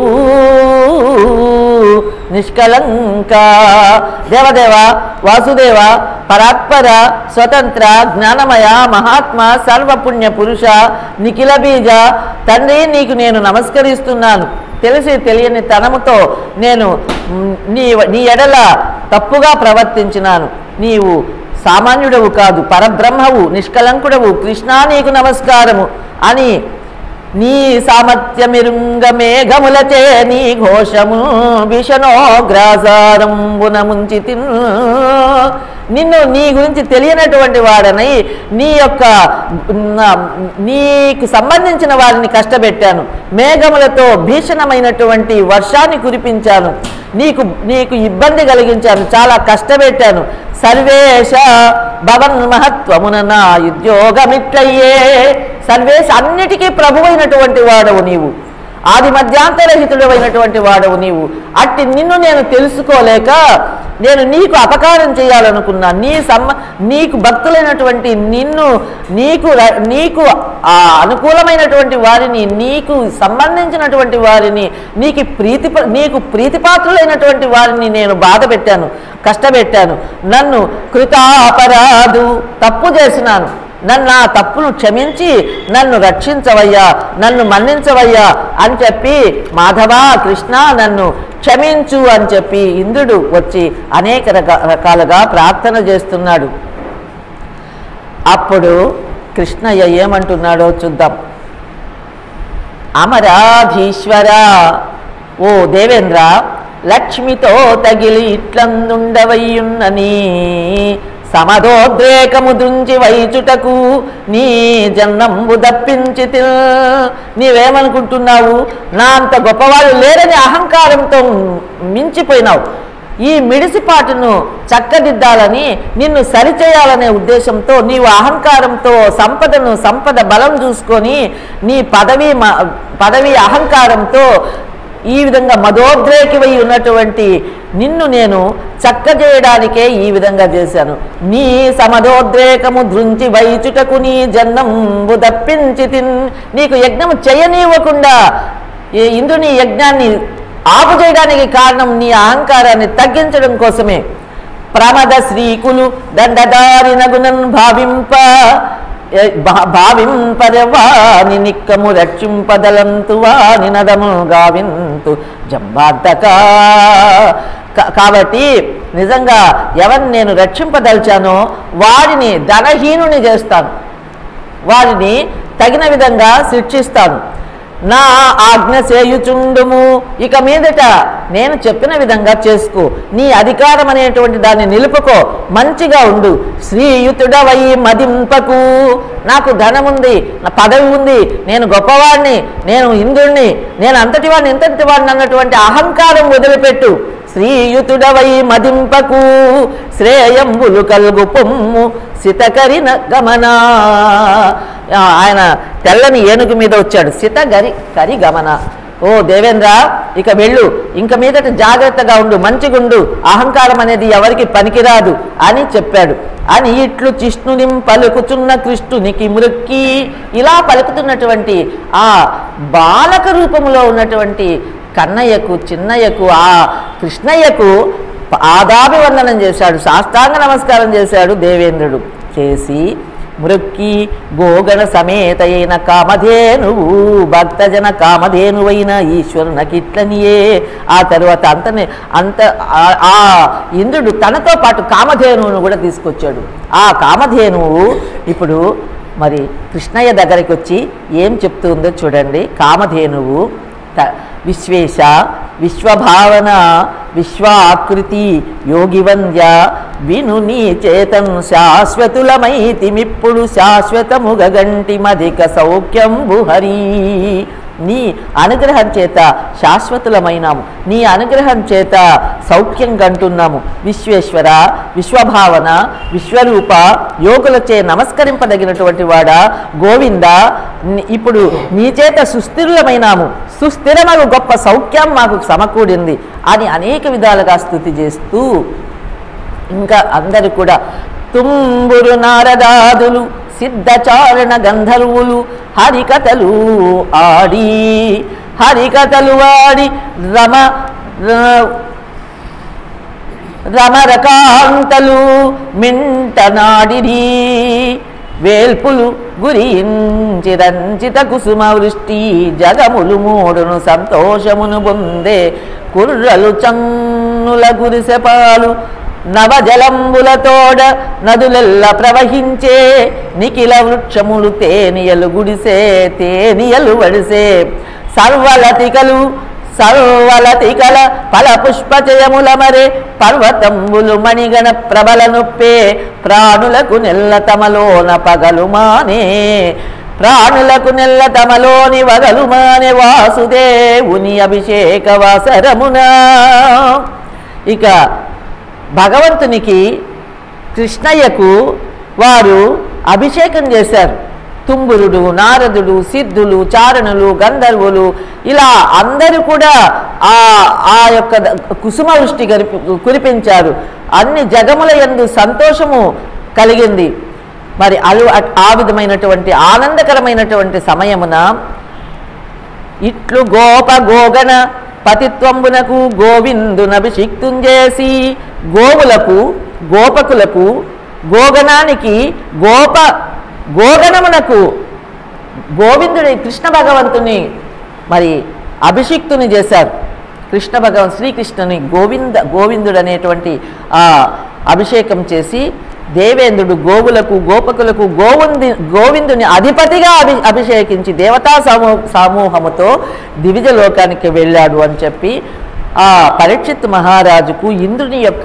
Speaker 1: నిష్కలంక. దేవదేవ వాసుదేవ పరాత్పర స్వతంత్ర జ్ఞానమయ మహాత్మ సర్వపుణ్య పురుష నిఖిల బీజ తండ్రి, నీకు నేను నమస్కరిస్తున్నాను. తెలిసి తెలియని తనముతో నేను నీ నీ ఎడల తప్పుగా ప్రవర్తించినాను. నీవు సామాన్యుడవు కాదు, పరబ్రహ్మవు, నిష్కలంకుడవు. కృష్ణ నీకు నమస్కారము అని నీ సామర్థ్యమిరుంగ మేఘములచే నీ ఘోషము విషణోగ్రాసారంబున ముంచితి. నిన్ను నీ గురించి తెలియనటువంటి వాడనై నీ యొక్క నీకు సంబంధించిన వారిని కష్టపెట్టాను. మేఘములతో భీషణమైనటువంటి వర్షాన్ని కురిపించాను. నీకు నీకు ఇబ్బంది కలిగించాను, చాలా కష్టపెట్టాను. సర్వేశ భవన్ మహత్వమున నా ఉద్యోగమిట్లయ్యే. సర్వేశ అన్నిటికీ ప్రభువైనటువంటి వాడవు నీవు, ఆది మధ్యాంతరహితుడమైనటువంటి వాడవు నీవు. అట్టి నిన్ను నేను తెలుసుకోలేక నేను నీకు అపకారం చేయాలనుకున్నా. నీ సమ్మ నీకు భక్తులైనటువంటి నిన్ను నీకు నీకు ఆ అనుకూలమైనటువంటి వారిని, నీకు సంబంధించినటువంటి వారిని, నీకు ప్రీతి నీకు ప్రీతిపాత్రులైనటువంటి వారిని నేను బాధ పెట్టాను, కష్టపెట్టాను. నన్ను కృతాపరాధు తప్పు చేసినాను. నన్ను ఆ తప్పును క్షమించి నన్ను రక్షించవయ్యా, నన్ను మన్నించవయ్యా అని చెప్పి మాధవ కృష్ణ నన్ను క్షమించు అని చెప్పి ఇంద్రుడు వచ్చి అనేక రకాలుగా ప్రార్థన చేస్తున్నాడు. అప్పుడు కృష్ణయ్య ఏమంటున్నాడో చూద్దాం. అమరాధీశ్వర, ఓ దేవేంద్ర, లక్ష్మితో తగిలి ఇట్లందుండవయ్యున్నని సమదోద్రేకము దృంచి వైచుటకు నీ జన్మంబు దప్పించి. నీవేమనుకుంటున్నావు? నా అంత గొప్పవాళ్ళు లేరని అహంకారంతో మించిపోయినావు. ఈ మిడిసిపాటును చక్కదిద్దాలని, నిన్ను సరిచేయాలనే ఉద్దేశంతో నీవు అహంకారంతో సంపదను సంపద బలం చూసుకొని నీ పదవి పదవి అహంకారంతో ఈ విధంగా మదోద్రేకివై ఉన్నటువంటి నిన్ను నేను చక్క చేయడానికే ఈ విధంగా చేశాను. నీ సమదోద్రేకము దృంచి వైచుటకు నీ జన్మంబు దప్పించి తిన్. నీకు యజ్ఞము చేయనివ్వకుండా ఇంద్రుని యజ్ఞాన్ని ఆపు చేయడానికి కారణం నీ అహంకారాన్ని తగ్గించడం కోసమే. ప్రమద శ్రీకులు దండదారి నగునన్ భావింప భావింపరవాని నిక్కము రక్షింపదలంతు వాని నదము గావింతు జంబార్దక. కాబట్టి నిజంగా ఎవరిని నేను రక్షింపదలిచానో వాడిని ధనహీనుని చేస్తాను, వారిని తగిన విధంగా శిక్షిస్తాను. నా ఆజ్ఞ చేయుచుండుము, ఇక మీదట నేను చెప్పిన విధంగా చేసుకో, నీ అధికారం అనేటువంటి దాన్ని నిలుపుకో, మంచిగా ఉండు. శ్రీయుతుడవై మదింపకు, నాకు ధనం ఉంది, నా పదవి ఉంది, నేను గొప్పవాడిని, నేను ఇంద్రుణ్ణి, నేను అంతటి వాడిని ఇంతటి వాడిని అన్నటువంటి అహంకారం వదిలిపెట్టు. శ్రీయుతుడవై మదింపకు, శ్రేయంబులు కలుగు పొమ్ము సితకరిన గమనా. ఆయన తెల్లని ఏనుగు మీద వచ్చాడు. సితగరి కరి గమన. ఓ దేవేంద్ర, ఇక వెళ్ళు, ఇంక మీదట జాగ్రత్తగా ఉండు, మంచిగుండు, అహంకారం అనేది ఎవరికి పనికిరాదు అని చెప్పాడు. అని ఇట్లు జిష్ణుని పలుకుచున్న కృష్ణునికి మృక్కి, ఇలా పలుకుతున్నటువంటి ఆ బాలక రూపంలో ఉన్నటువంటి కన్నయ్యకు, చిన్నయ్యకు, ఆ కృష్ణయ్యకు పాదాభివందనం చేశాడు, సాష్టాంగ నమస్కారం చేశాడు దేవేంద్రుడు. చేసి మృక్కి గోగణ సమేతైన కామధేనువు, భక్తజన కామధేనువైన ఈశ్వరునకిట్లనియే. ఆ తరువాత అంతనే అంత ఆ ఇంద్రుడు తనతో పాటు కామధేనువును కూడా తీసుకొచ్చాడు. ఆ కామధేనువు ఇప్పుడు మరి కృష్ణయ్య దగ్గరికి వచ్చి ఏం చెప్తుందో చూడండి. కామధేనువు విశ్వేశ విశ్వభావన విశ్వాకృతి యోగివంద్య విను నీ చేతం శాశ్వతులమైతిమిప్పుడు శాశ్వతముగంటి మధిక సౌఖ్యంబు హరి. నీ అనుగ్రహం చేత శాశ్వతులమైనాము, నీ అనుగ్రహం చేత సౌఖ్యం కంటున్నాము. విశ్వేశ్వర, విశ్వభావన, విశ్వరూప, యోగులచే నమస్కరింపదగినటువంటి వాడా గోవింద, ఇప్పుడు నీ చేత సుస్థిరులమైనాము, సుస్థిరమగు గొప్ప సౌఖ్యం మాకు సమకూడింది అని అనేక విధాలుగా స్తుతి చేస్తూ ఇంకా అందరూ కూడా తుంబురు నారదాదులు సిద్ధచారణ గంధర్వులు హరికథలు ఆడి హరికథలు ఆడి రమ రమరకాంతలు మింటనాడిరి వేల్పులు గురించి రంజిత కుసుమ వృష్టి జగములు మూడును సంతోషమును పొందే కుర్రలు చన్నుల గురిసెపాలు నవజలంబులతోడ నదులెల్ల ప్రవహించే నిఖిల వృక్షములు తేనియలు గుడిసే తేనియలు వడిసే సర్వలతికలు సర్వలతికల ఫల పుష్పచయముల మరే పర్వతంబులు మణిగణ ప్రబల నొప్పే ప్రాణులకు నెల్ల తమలోన పగలు మానే ప్రాణులకు నెల్ల తమలోని వగలు మానే వాసుదేవుని అభిషేక వాసరమునా. ఇక భగవంతునికి కృష్ణయ్యకు వారు అభిషేకం చేశారు. తుంబురుడు, నారదుడు, సిద్ధులు, చారణులు, గంధర్వులు ఇలా అందరూ కూడా ఆ ఆ యొక్క కుసుమ వృష్టి కురిపించారు. అన్ని జగముల యందు సంతోషము కలిగింది. మరి అలు ఆ విధమైనటువంటి ఆనందకరమైనటువంటి సమయమున ఇట్లు గోప గోగణ పతిత్వంబునకు గోవిందునభిషిక్తుం చేసి గోవులకు, గోపకులకు, గోగణానికి, గోప గోగణమునకు గోవిందుని కృష్ణ భగవంతుని మరి అభిషిక్తుని చేశారు. కృష్ణ భగవంతు శ్రీకృష్ణుని గోవింద గోవిందుడు అనేటువంటి ఆ అభిషేకం చేసి దేవేంద్రుడు గోవులకు, గోపకులకు గోవింది గోవిందుని అధిపతిగా అభి అభిషేకించి దేవతా సమూ సమూహముతో దివిజ లోకానికి వెళ్ళాడు అని చెప్పి ఆ పరీక్షిత్ మహారాజుకు ఇంద్రుని యొక్క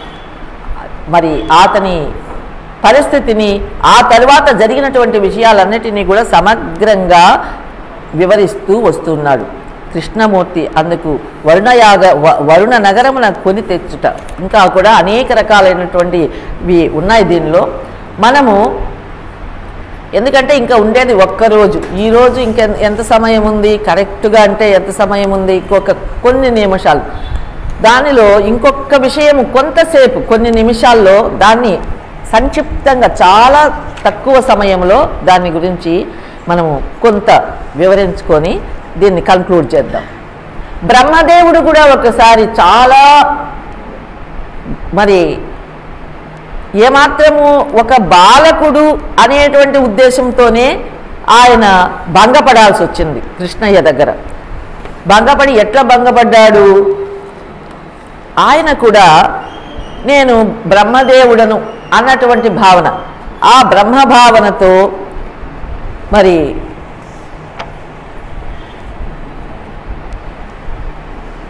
Speaker 1: మరి అతని పరిస్థితిని, ఆ తర్వాత జరిగినటువంటి విషయాలన్నిటినీ కూడా సమగ్రంగా వివరిస్తూ వస్తున్నాడు కృష్ణమూర్తి. అందుకు వరుణయాగ వరుణ నగరమున కొని తెచ్చుట ఇంకా కూడా అనేక రకాలైనటువంటివి ఉన్నాయి దీనిలో. మనము ఎందుకంటే ఇంకా ఉండేది ఒక్కరోజు, ఈరోజు ఇంకా ఎంత సమయం ఉంది, కరెక్ట్గా అంటే ఎంత సమయం ఉంది, ఇంకొక కొన్ని నిమిషాలు. దానిలో ఇంకొక విషయం కొంతసేపు కొన్ని నిమిషాల్లో దాన్ని సంక్షిప్తంగా చాలా తక్కువ సమయంలో దాని గురించి మనము కొంత వివరించుకొని దీన్ని కంక్లూడ్ చేద్దాం. బ్రహ్మదేవుడు కూడా ఒకసారి చాలా మరి ఏమాత్రము ఒక బాలకుడు అనేటువంటి ఉద్దేశంతోనే ఆయన భంగపడాల్సి వచ్చింది కృష్ణయ్య దగ్గర. భంగపడి ఎట్లా భంగపడ్డాడు? ఆయన కూడా నేను బ్రహ్మదేవుడను అన్నటువంటి భావన, ఆ బ్రహ్మ భావనతో మరి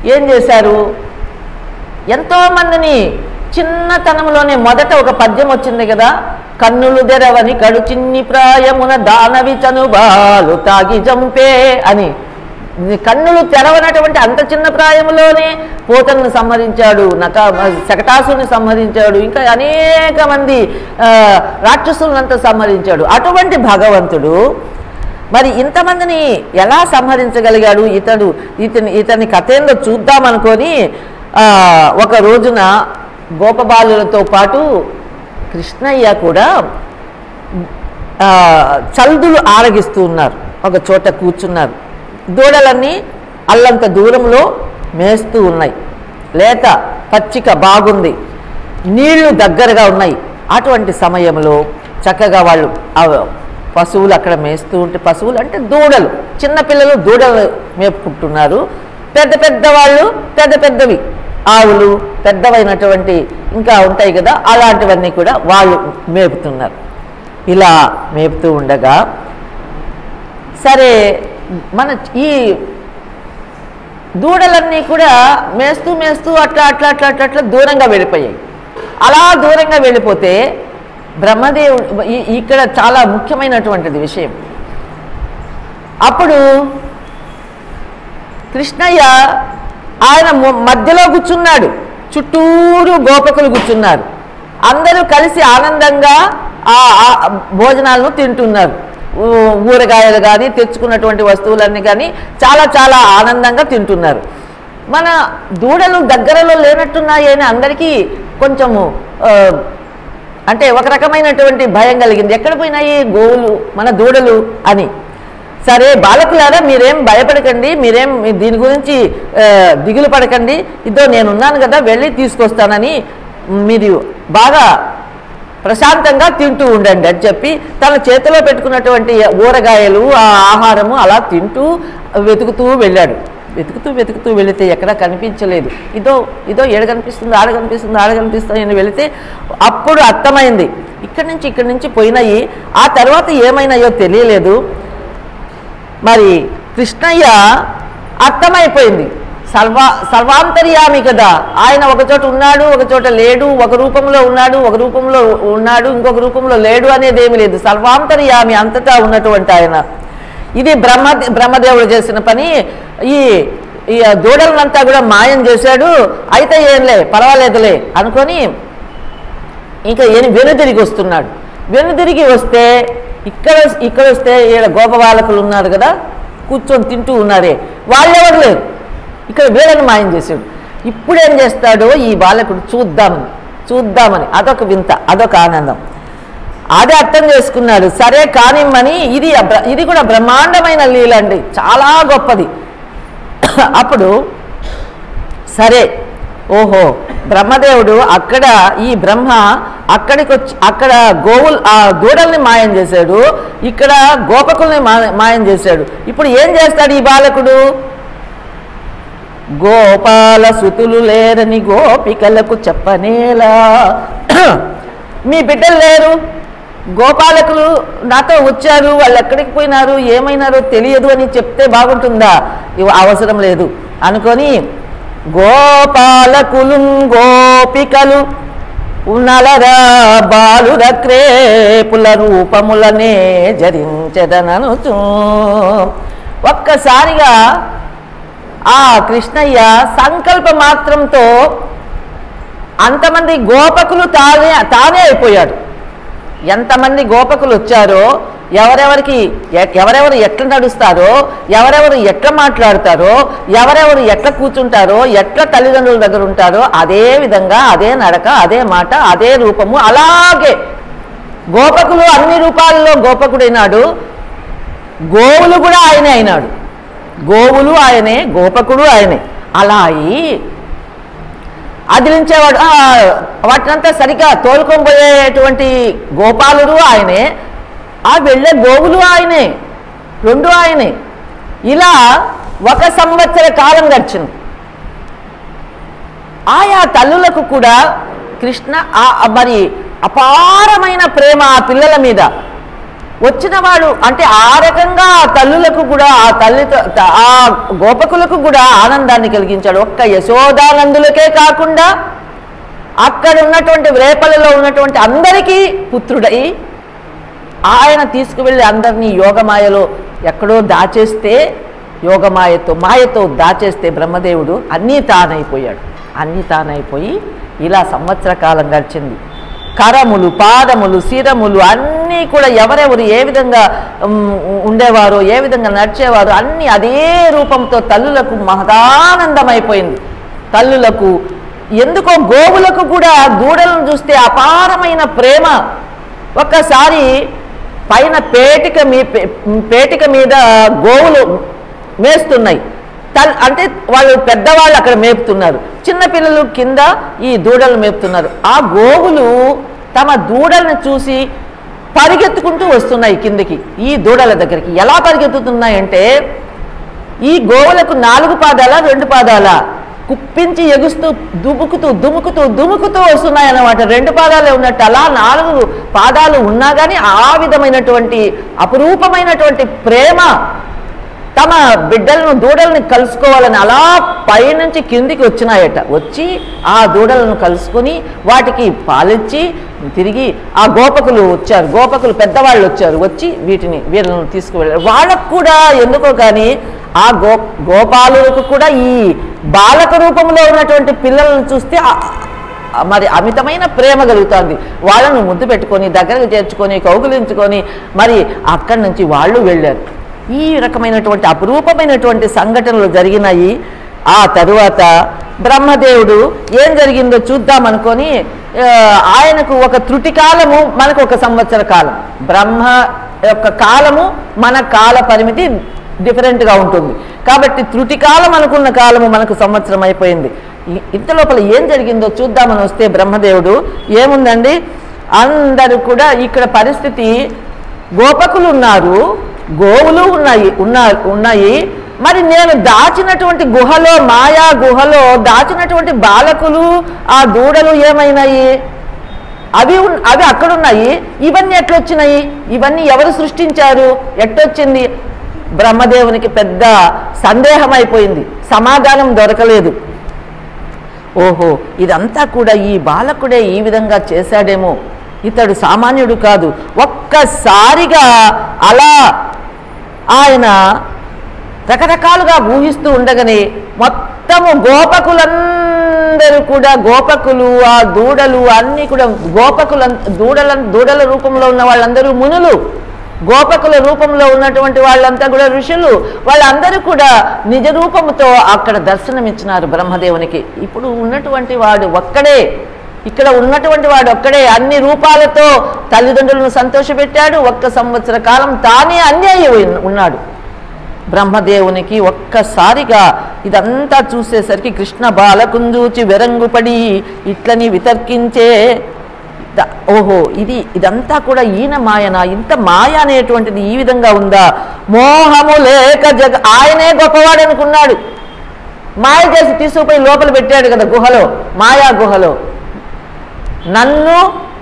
Speaker 1: ఏం చేశారు, ఎంతోమందిని చిన్నతనంలోనే మొదట ఒక పద్యం వచ్చింది కదా, కన్నులు తెరవని కడు చిన్ని ప్రాయమున దానవి చనుబాలు తాగి జంపే అని. కన్నులు తెరవనటువంటి అంత చిన్న ప్రాయంలోనే పోతను సంహరించాడు, నక శకటాసుని సంహరించాడు, ఇంకా అనేక మంది రాక్షసులంతా సంహరించాడు. అటువంటి భగవంతుడు మరి ఇంతమందిని ఎలా సంహరించగలిగాడు? ఇతడు ఇతని ఇతని కథేందో చూద్దామనుకొని ఒక రోజున గోపబాలులతో పాటు కృష్ణయ్య కూడా చల్దులు ఆరగిస్తూ ఉన్నారు. ఒక చోట కూర్చున్నారు. దూడలన్నీ అల్లంత దూరంలో మేస్తూ ఉన్నాయి. లేత పచ్చిక బాగుంది, నీళ్లు దగ్గరగా ఉన్నాయి. అటువంటి సమయంలో చక్కగా వాళ్ళు పశువులు అక్కడ మేస్తూ ఉంటే, పశువులు అంటే దూడలు, చిన్నపిల్లలు దూడలు మేపుకుంటున్నారు. పెద్ద పెద్ద వాళ్ళు పెద్ద పెద్దవి ఆవులు పెద్దవైనటువంటి ఇంకా ఉంటాయి కదా, అలాంటివన్నీ కూడా వాళ్ళు మేపుతున్నారు. ఇలా మేపుతూ ఉండగా సరే మన ఈ దూడలన్నీ కూడా మేస్తూ మేస్తూ అట్లా అట్లా అట్లా అట్లా అట్లా దూరంగా వెళ్ళిపోయాయి. అలా దూరంగా వెళ్ళిపోతే బ్రహ్మదేవుడు ఇక్కడ చాలా ముఖ్యమైనటువంటిది విషయం. అప్పుడు కృష్ణయ్య ఆయన మధ్యలో కూర్చున్నాడు, చుట్టూరు గోపకులు కూర్చున్నారు. అందరూ కలిసి ఆనందంగా ఆ భోజనాలను తింటున్నారు. ఊరగాయలు కానీ తెచ్చుకున్నటువంటి వస్తువులన్నీ కానీ చాలా చాలా ఆనందంగా తింటున్నారు. మన దూడలు దగ్గరలో లేనట్టున్నాయి అని అందరికీ కొంచెము అంటే ఒక రకమైనటువంటి భయం కలిగింది. ఎక్కడ పోయినాయి గోవులు మన దూడలు అని. సరే బాలకులారా, మీరేం భయపడకండి, మీరేం దీని గురించి దిగులు పడకండి, ఇదో నేనున్నాను కదా వెళ్ళి తీసుకొస్తానని మీరు బాగా ప్రశాంతంగా తింటూ ఉండండి అని చెప్పి తన చేతిలో పెట్టుకున్నటువంటి ఊరగాయలు ఆ ఆహారము అలా తింటూ వెతుకుతూ వెళ్ళాడు. వెతుకుతూ వెతుకుతూ వెళితే ఎక్కడా కనిపించలేదు. ఇదో ఇదో ఏడ కనిపిస్తుంది, ఆడ కనిపిస్తుంది, ఆడ కనిపిస్తుంది అని వెళితే అప్పుడు అర్థమైంది ఇక్కడి నుంచి ఇక్కడి నుంచి పోయినాయి. ఆ తర్వాత ఏమైనాయో తెలియలేదు. మరి కృష్ణయ్య అర్థమైపోయింది, సర్వ సర్వాంతర్యామి కదా, ఆయన ఒక చోట ఉన్నాడు, ఒక చోట లేడు, ఒక రూపంలో ఉన్నాడు, ఒక రూపంలో ఉన్నాడు, ఇంకొక రూపంలో లేడు అనేది ఏమీ లేదు. సర్వాంతర్యామి, అంతటా ఉన్నటువంటి ఆయన. ఇది బ్రహ్మ బ్రహ్మదేవుడు చేసిన పని. ఈ ఈ దూడలంతా కూడా మాయం చేశాడు. అయితే ఏంలే పర్వాలేదులే అనుకొని ఇంకా ఏం వెనుదిరిగి వస్తున్నాడు. వెనుదిరిగి వస్తే ఇక్కడ ఇక్కడ వస్తే ఈడ గోపబాలకులు ఉన్నారు కదా, కూర్చొని తింటూ ఉన్నారే, వాళ్ళెవరు లేరు. ఇక్కడ వీళ్ళని మాయం చేశాడు. ఇప్పుడేం చేస్తాడో ఈ బాలకుడు చూద్దామని చూద్దామని అదొక వింత, అదొక ఆనందం. అది అర్థం చేసుకున్నాడు. సరే కానిమ్మని, ఇది ఇది కూడా బ్రహ్మాండమైన లీల అండి, చాలా గొప్పది. అప్పుడు సరే, ఓహో బ్రహ్మదేవుడు అక్కడ ఈ బ్రహ్మ అక్కడికి వచ్చి అక్కడ గోవులు ఆ దూడల్ని మాయం చేశాడు, ఇక్కడ గోపకుల్ని మాయం చేశాడు. ఇప్పుడు ఏం చేస్తాడు ఈ బాలకుడు? గోపాల సుతులు లేరని గోపికలకు చెప్పనేలా, మీ బిడ్డలు లేరు, గోపాలకులు నాతో వచ్చారు, వాళ్ళు ఎక్కడికి పోయినారు, ఏమైనారో తెలియదు అని చెప్తే బాగుంటుందా? ఇవి అవసరం లేదు అనుకొని గోపాలకులు గోపికలు నలరా బాలుర క్రేపుల రూపములనే జరించెదననుచు ఒక్కసారిగా ఆ కృష్ణయ్య సంకల్ప మాత్రంతో అంతమంది గోపకులు తానే తానే అయిపోయాడు. ఎంతమంది గోపకులు వచ్చారో, ఎవరెవరికి ఎవరెవరు ఎట్లా నడుస్తారో, ఎవరెవరు ఎట్లా మాట్లాడతారో, ఎవరెవరు ఎట్లా కూర్చుంటారో, ఎట్లా తల్లిదండ్రుల దగ్గర ఉంటారో అదే విధంగా అదే నడక, అదే మాట, అదే రూపము, అలాగే గోపకులు అన్ని రూపాల్లో గోపకుడైనాడు. గోవులు కూడా ఆయనే అయినాడు. గోవులు ఆయనే, గోపకుడు ఆయనే. అలా అయి అదిలించేవాడు, వాటినంతా సరిగ్గా తోలుకొని పోయేటువంటి గోపాలుడు ఆయనే, ఆ వెళ్ళే గోవులు ఆయనే, రెండు ఆయనే. ఇలా ఒక సంవత్సర కాలం గడిచింది. ఆయా తల్లులకు కూడా కృష్ణ మరి అపారమైన ప్రేమ ఆ పిల్లల మీద. వచ్చిన వాడు అంటే ఆ రకంగా ఆ తల్లులకు కూడా ఆ తల్లితో ఆ గోపకులకు కూడా ఆనందాన్ని కలిగించాడు. ఒక్క యశోదానందులకే కాకుండా అక్కడ ఉన్నటువంటి రేపలలో ఉన్నటువంటి అందరికీ పుత్రుడై ఆయన తీసుకువెళ్ళి అందరినీ యోగమాయలో ఎక్కడో దాచేస్తే, యోగమాయతో మాయతో దాచేస్తే బ్రహ్మదేవుడు అన్నీ తానైపోయాడు. అన్నీ తానైపోయి ఇలా సంవత్సర కాలం గడిచింది. కరములు, పాదములు, శిరములు అన్నీ కూడా ఎవరెవరు ఏ విధంగా ఉండేవారో, ఏ విధంగా నడిచేవారో అన్నీ అదే రూపంతో తల్లులకు మహదానందమైపోయింది. తల్లులకు ఎందుకో గోవులకు కూడా దూడలను చూస్తే అపారమైన ప్రేమ. ఒక్కసారి పైన పేటిక మీ పేటిక మీద గోవులు మేస్తున్నాయి. తల్ అంటే వాళ్ళు పెద్దవాళ్ళు అక్కడ మేపుతున్నారు, చిన్నపిల్లలు కింద ఈ దూడలు మేపుతున్నారు. ఆ గోవులు తమ దూడలను చూసి పరిగెత్తుకుంటూ వస్తున్నాయి కిందకి, ఈ దూడల దగ్గరికి. ఎలా పరిగెత్తుతున్నాయంటే ఈ గోవులకు నాలుగు పాదాల రెండు పాదాల కుప్పించి ఎగుస్తూ దుముకుతూ దుముకుతూ దుముకుతూ వస్తున్నాయి అన్నమాట. రెండు పాదాలే ఉన్నట్టు అలా నాలుగు పాదాలు ఉన్నా కానీ ఆ విధమైనటువంటి అపురూపమైనటువంటి ప్రేమ. తమ బిడ్డలను దూడలను కలుసుకోవాలని అలా పైనుంచి కిందికి వచ్చినాయట. వచ్చి ఆ దూడలను కలుసుకొని వాటికి పాలిచ్చి తిరిగి ఆ గోపకులు వచ్చారు, గోపకులు పెద్దవాళ్ళు వచ్చారు, వచ్చి వీటిని వీళ్ళను తీసుకువెళ్ళారు. వాళ్ళకు కూడా ఎందుకో కానీ ఆ గో గోపాలులకు కూడా ఈ బాలక రూపంలో ఉన్నటువంటి పిల్లలను చూస్తే మరి అమితమైన ప్రేమ కలుగుతుంది. వాళ్ళను ముద్దు పెట్టుకొని దగ్గరకు చేర్చుకొని కౌగులించుకొని మరి అక్కడి నుంచి వాళ్ళు వెళ్ళారు. ఈ రకమైనటువంటి అపురూపమైనటువంటి సంఘటనలు జరిగినాయి. ఆ తరువాత బ్రహ్మదేవుడు ఏం జరిగిందో చూద్దామనుకొని ఆయనకు ఒక త్రుటి కాలము, మనకు ఒక సంవత్సర కాలం. బ్రహ్మ యొక్క కాలము మన కాల పరిమితి డిఫరెంట్గా ఉంటుంది కాబట్టి త్రుటి కాలం అనుకున్న కాలము మనకు సంవత్సరం అయిపోయింది. ఇంత లోపల ఏం జరిగిందో చూద్దామని వస్తే బ్రహ్మదేవుడు ఏముందండి, అందరూ కూడా ఇక్కడ పరిస్థితి గోపకులు ఉన్నారు, గోవులు ఉన్నాయి ఉన్నా ఉన్నాయి మరి నేను దాచినటువంటి గుహలో, మాయా గుహలో దాచినటువంటి బాలకులు ఆ దూడలు ఏమైనాయి? అవి అవి అక్కడున్నాయి. ఇవన్నీ ఎట్లొచ్చినాయి? ఇవన్నీ ఎవరు సృష్టించారు? ఎట్టొచ్చింది? బ్రహ్మదేవునికి పెద్ద సందేహం అయిపోయింది, సమాధానం దొరకలేదు. ఓహో, ఇదంతా కూడా ఈ బాలకుడే ఈ విధంగా చేశాడేమో, ఇతడు సామాన్యుడు కాదు. ఒక్కసారిగా అలా ఆయన రకరకాలుగా ఊహిస్తూ ఉండగానే మొత్తము గోపకులందరూ కూడా, గోపకులు ఆ దూడలు అన్నీ కూడా, గోపకుల దూడల దూడల రూపంలో ఉన్న వాళ్ళందరూ మునులు, గోపకుల రూపంలో ఉన్నటువంటి వాళ్ళంతా కూడా ఋషులు, వాళ్ళందరూ కూడా నిజ రూపముతో అక్కడ దర్శనమిచ్చినారు బ్రహ్మదేవునికి. ఇప్పుడు ఉన్నటువంటి వాడు ఒక్కడే, ఇక్కడ ఉన్నటువంటి వాడు ఒక్కడే అన్ని రూపాలతో తల్లిదండ్రులను సంతోషపెట్టాడు. ఒక్క సంవత్సర కాలం తానే అన్నీ అయి ఉన్నాడు. బ్రహ్మదేవునికి ఒక్కసారిగా ఇదంతా చూసేసరికి కృష్ణ బాలకుంజూచి వెరంగుపడి ఇట్లని వితర్కించే, ఓహో ఇది ఇదంతా కూడా ఈయన మాయనా? ఇంత మాయ అనేటువంటిది ఈ విధంగా ఉందా? మోహము లేక జగ ఆయనే గొప్పవాడు అనుకున్నాడు. మాయ చేసి తీసుకుపోయి లోపల పెట్టాడు కదా గుహలో, మాయా గుహలో. నన్ను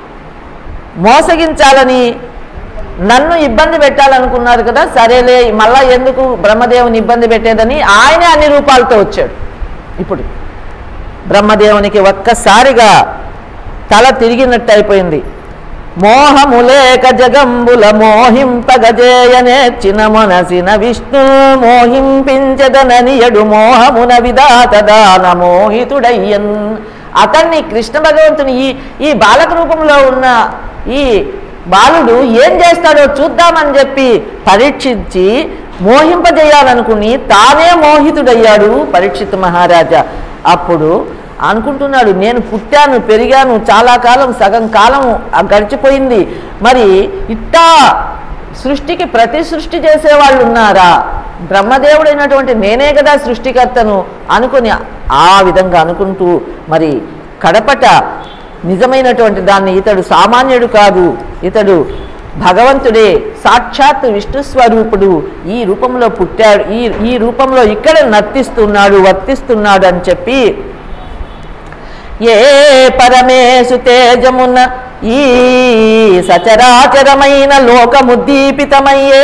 Speaker 1: మోసగించాలని, నన్ను ఇబ్బంది పెట్టాలనుకున్నారు కదా, సరేలే మళ్ళా ఎందుకు బ్రహ్మదేవుని ఇబ్బంది పెట్టేదని ఆయనే అన్ని రూపాలతో వచ్చాడు. ఇప్పుడు బ్రహ్మదేవునికి ఒక్కసారిగా తల తిరిగినట్టు అయిపోయింది. మోహములేక జగంబుల మోహింపగజేయనే చిన్న మనసిన విష్ణు మోహింపించదననియడు మోహమున విధాతదాన మోహితుడయ్యన్. అతన్ని కృష్ణ భగవంతుని ఈ ఈ బాలక రూపంలో ఉన్న ఈ బాలుడు ఏం చేస్తాడో చూద్దామని చెప్పి పరీక్షించి మోహింపజేయాలనుకుని తానే మోహితుడయ్యాడు పరీక్షిత్ మహారాజా. అప్పుడు అనుకుంటున్నాడు, నేను పుట్టాను, పెరిగాను, చాలా కాలం, సగం కాలం గడిచిపోయింది, మరి ఇట్టా సృష్టికి ప్రతి సృష్టి చేసేవాళ్ళు ఉన్నారా? బ్రహ్మదేవుడైనటువంటి నేనే కదా సృష్టికర్తను అనుకుని ఆ విధంగా అనుకుంటూ మరి కడపట నిజమైనటువంటి దాన్ని, ఇతడు సామాన్యుడు కాదు, ఇతడు భగవంతుడే, సాక్షాత్ విష్ణు స్వరూపుడు, ఈ రూపంలో పుట్టాడు, ఈ ఈ రూపంలో ఇక్కడ నర్తిస్తున్నాడు, వర్తిస్తున్నాడు అని చెప్పి ఏ పరమేశు తేజమున ఈ సచరాచరమైన లోకముద్దీపితమయ్యే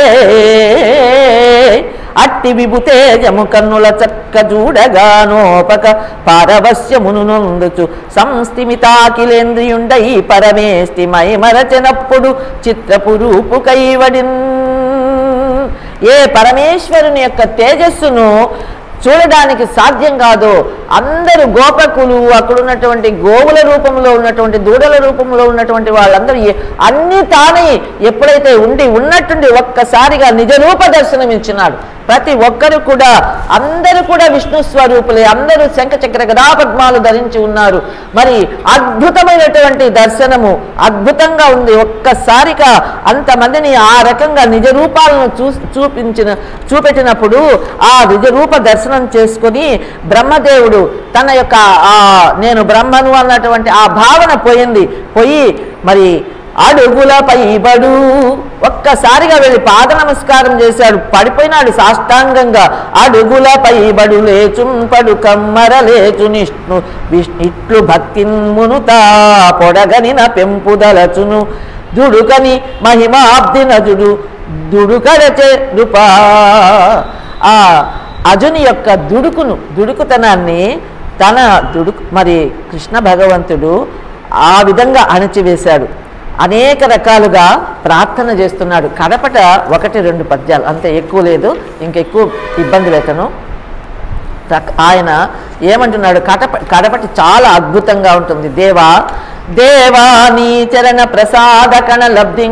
Speaker 1: అట్టి విభుతేజము కన్నుల చక్క చూడగానోపక పారవశ్యమును నొందుచు సంస్థిమితాకిలేంద్రియుండై పరమేష్టి మైమరచనప్పుడు చిత్రపు రూపు కైవడిన్. ఏ పరమేశ్వరుని యొక్క తేజస్సును చూడడానికి సాధ్యం కాదు. అందరూ గోపకులు, అక్కడ ఉన్నటువంటి గోవుల రూపంలో ఉన్నటువంటి దూడల రూపంలో ఉన్నటువంటి వాళ్ళందరూ అన్నీ తానే ఎప్పుడైతే ఉండి ఉన్నట్టుండి ఒక్కసారిగా నిజరూప దర్శనం ఇచ్చినాడు. ప్రతి ఒక్కరు కూడా అందరూ కూడా విష్ణు స్వరూపులే, అందరూ శంఖచక్ర గదాపద్మాలు ధరించి ఉన్నారు. మరి అద్భుతమైనటువంటి దర్శనము అద్భుతంగా ఉంది. ఒక్కసారిగా అంతమందిని ఆ రకంగా నిజ రూపాలను చూ చూపించిన చూపెట్టినప్పుడు ఆ నిజ రూప దర్శనం చేసుకొని బ్రహ్మదేవుడు తన యొక్క ఆ నేను బ్రహ్మను అన్నటువంటి ఆ భావన పోయింది. పోయి మరి అడుగుల పైబడు ఒక్కసారిగా వెళ్ళి పాద నమస్కారం చేశాడు. పడిపోయినాడు సాష్టాంగంగా. అడుగుల పైబడు లేచుంపడు కమ్మర లేచు నిష్ణు ఇట్లు భక్తిన్మునుతా పొడగనిన పెంపుదలచును దుడుకని మహిమాబ్ది నజుడు దుడుకడచే రూపా. ఆ అజుని యొక్క దుడుకును దుడుకుతనాన్ని తన దుడుకు మరి కృష్ణ భగవంతుడు ఆ విధంగా అణచివేశాడు. అనేక రకాలుగా ప్రార్థన చేస్తున్నాడు. కడపట ఒకటి రెండు పద్యాలు, అంతే, ఎక్కువ లేదు, ఇంకెక్కువ ఇబ్బంది పెట్టను. ఆయన ఏమంటున్నాడు, కడప కడపటి చాలా అద్భుతంగా ఉంటుంది. దేవా దేవా నీ చరణ ప్రసాద కణ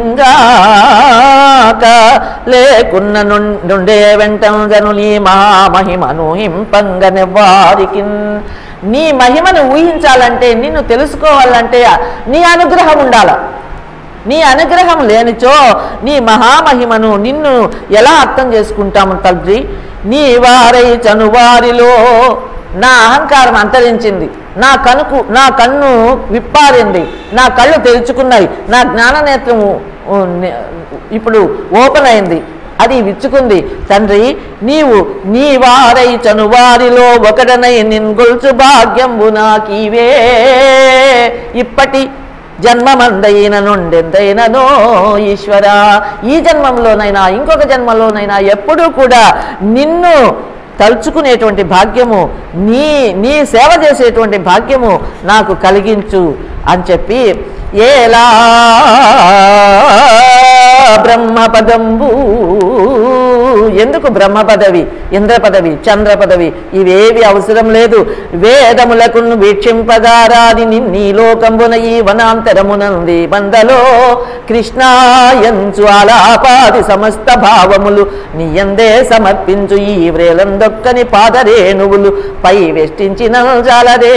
Speaker 1: లబ్ధింగాక లేకున్న నుండే వెంటను నీ మహామహిమను హింపంగనెవ్వారికి. నీ మహిమను ఊహించాలంటే, నిన్ను తెలుసుకోవాలంటే నీ అనుగ్రహం ఉండాల. నీ అనుగ్రహం లేనిచో నీ మహామహిమను నిన్ను ఎలా అర్థం చేసుకుంటాము తండ్రి? నీ వారై చనువారిలో నా అహంకారం అంతరించింది, నా కనుకు నా కన్ను విప్పారింది, నా కళ్ళు తెరుచుకున్నాయి, నా జ్ఞాననేత్రము ఇప్పుడు ఓపెన్ అయింది, అది విచ్చుకుంది. తండ్రి నీవు నీ వారై చనువారిలో ఒకడనై నిన్గొల్చు భాగ్యంబు నాకీవే. ఇప్పటి జన్మమందైన నుండెందైననో ఈశ్వర, ఈ జన్మంలోనైనా ఇంకొక జన్మలోనైనా ఎప్పుడూ కూడా నిన్ను తలుచుకునేటువంటి భాగ్యము, నీ నీ సేవ చేసేటువంటి భాగ్యము నాకు కలిగించు అని చెప్పి ఏలా బ్రహ్మ పదంబు. ఎందుకు బ్రహ్మ పదవి, ఇంద్ర పదవి, చంద్ర పదవి ఇవేవి అవసరం లేదు. వేదములకు వీక్షింపగారాది నీ లోకంబున ఈ వనాంతరమునంది బందలో కృష్ణాయంచు ఆలాపాది సమస్త భావములు నీయందే సమర్పించు ఈ వ్రేలందొక్కని పాదరేణువులు పై వెష్టించిన జాలదే.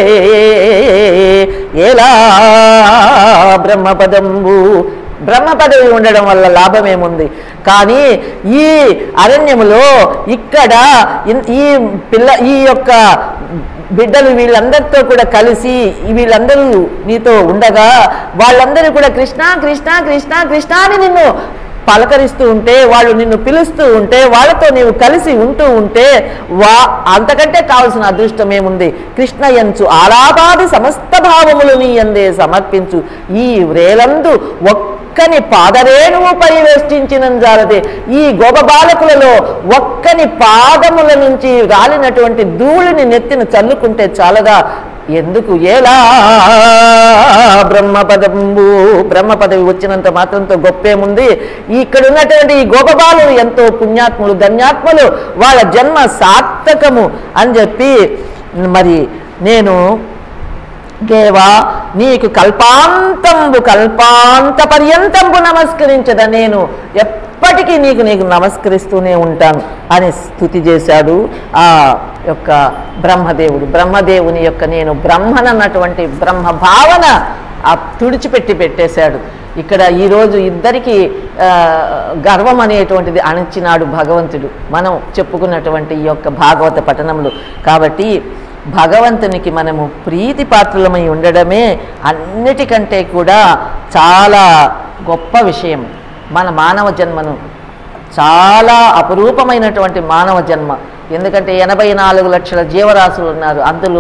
Speaker 1: ఎలా బ్రహ్మపదంబు. బ్రహ్మ పదవి ఉండడం వల్ల లాభమేముంది? కానీ ఈ అరణ్యములో ఇక్కడ ఈ పిల్ల ఈ యొక్క బిడ్డలు వీళ్ళందరితో కూడా కలిసి వీళ్ళందరూ నీతో ఉండగా వాళ్ళందరూ కూడా కృష్ణ కృష్ణ కృష్ణ కృష్ణ అని నిన్ను పలకరిస్తూ ఉంటే, వాళ్ళు నిన్ను పిలుస్తూ ఉంటే, వాళ్ళతో నీవు కలిసి ఉంటూ ఉంటే వా అంతకంటే కావాల్సిన అదృష్టం ఏముంది? కృష్ణయంచు ఆలాపాది సమస్త భావములు నీ యందే సమర్పించు ఈ వ్రేలందు ఒక్కని పాదరేణువు పరివేష్టించిన జాలదే. ఈ గోప బాలకులలో ఒక్కని పాదముల నుంచి రాలినటువంటి ధూళిని నెత్తిన చల్లుకుంటే చాలదా? ఎందుకు? ఎలా బ్రహ్మ పదంబు. బ్రహ్మ పదవి వచ్చినంత మాత్రంతో గొప్పేముంది? ఇక్కడ ఉన్నటువంటి ఈ గోపబాలు ఎంతో పుణ్యాత్ములు, ధన్యాత్ములు, వాళ్ళ జన్మ సార్థకము అని చెప్పి మరి నేను దేవా నీకు కల్పాంతంబు కల్పాంత పర్యంతంబు నమస్కరించద. నేను ఎప్పటికీ నీకు నీకు నమస్కరిస్తూనే ఉంటాను అని స్తుతి చేశాడు ఆ యొక్క బ్రహ్మదేవుడు. బ్రహ్మదేవుని యొక్క నేను బ్రహ్మనన్నటువంటి బ్రహ్మ భావన ఆ తుడిచిపెట్టి పెట్టేశాడు. ఇక్కడ ఈరోజు ఇద్దరికి గర్వం అనేటువంటిది అణిచినాడు భగవంతుడు, మనం చెప్పుకున్నటువంటి ఈ యొక్క భాగవత పఠనములు. కాబట్టి భగవంతునికి మనము ప్రీతి పాత్రులమై ఉండడమే అన్నిటికంటే కూడా చాలా గొప్ప విషయం. మన మానవ జన్మను చాలా అపురూపమైనటువంటి మానవ జన్మ. ఎందుకంటే ఎనభై నాలుగు లక్షల జీవరాశులు ఉన్నారు, అందులో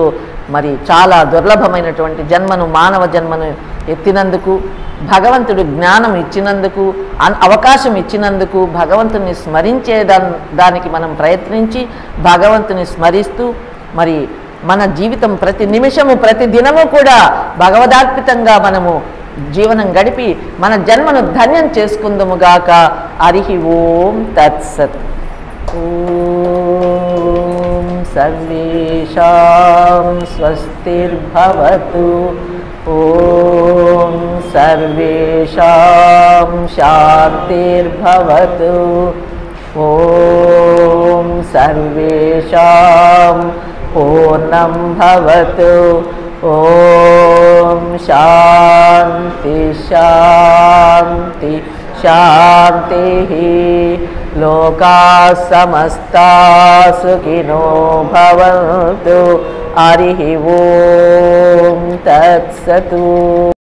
Speaker 1: మరి చాలా దుర్లభమైనటువంటి జన్మను మానవ జన్మను ఎత్తినందుకు, భగవంతుడు జ్ఞానం ఇచ్చినందుకు, అవకాశం ఇచ్చినందుకు భగవంతుని స్మరించే దానికి మనం ప్రయత్నించి భగవంతుని స్మరిస్తూ మరి మన జీవితం ప్రతి నిమిషము ప్రతి దినము కూడా భగవదార్పితంగా మనము జీవనం గడిపి మన జన్మను ధన్యం చేసుకుందుముగాక. హరి ఓం తత్సత్. ఓం సర్వేషాం స్వస్తిర్భవతు. ఓం సర్వేషాం శాంతిర్భవతు. ఓం సర్వేషాం పూర్ణం భవతు. ఓం శాంతి శాంతి శాంతి. లోకా సమస్తా సుఖినో భవంతు. హరి ఓం తత్సతు.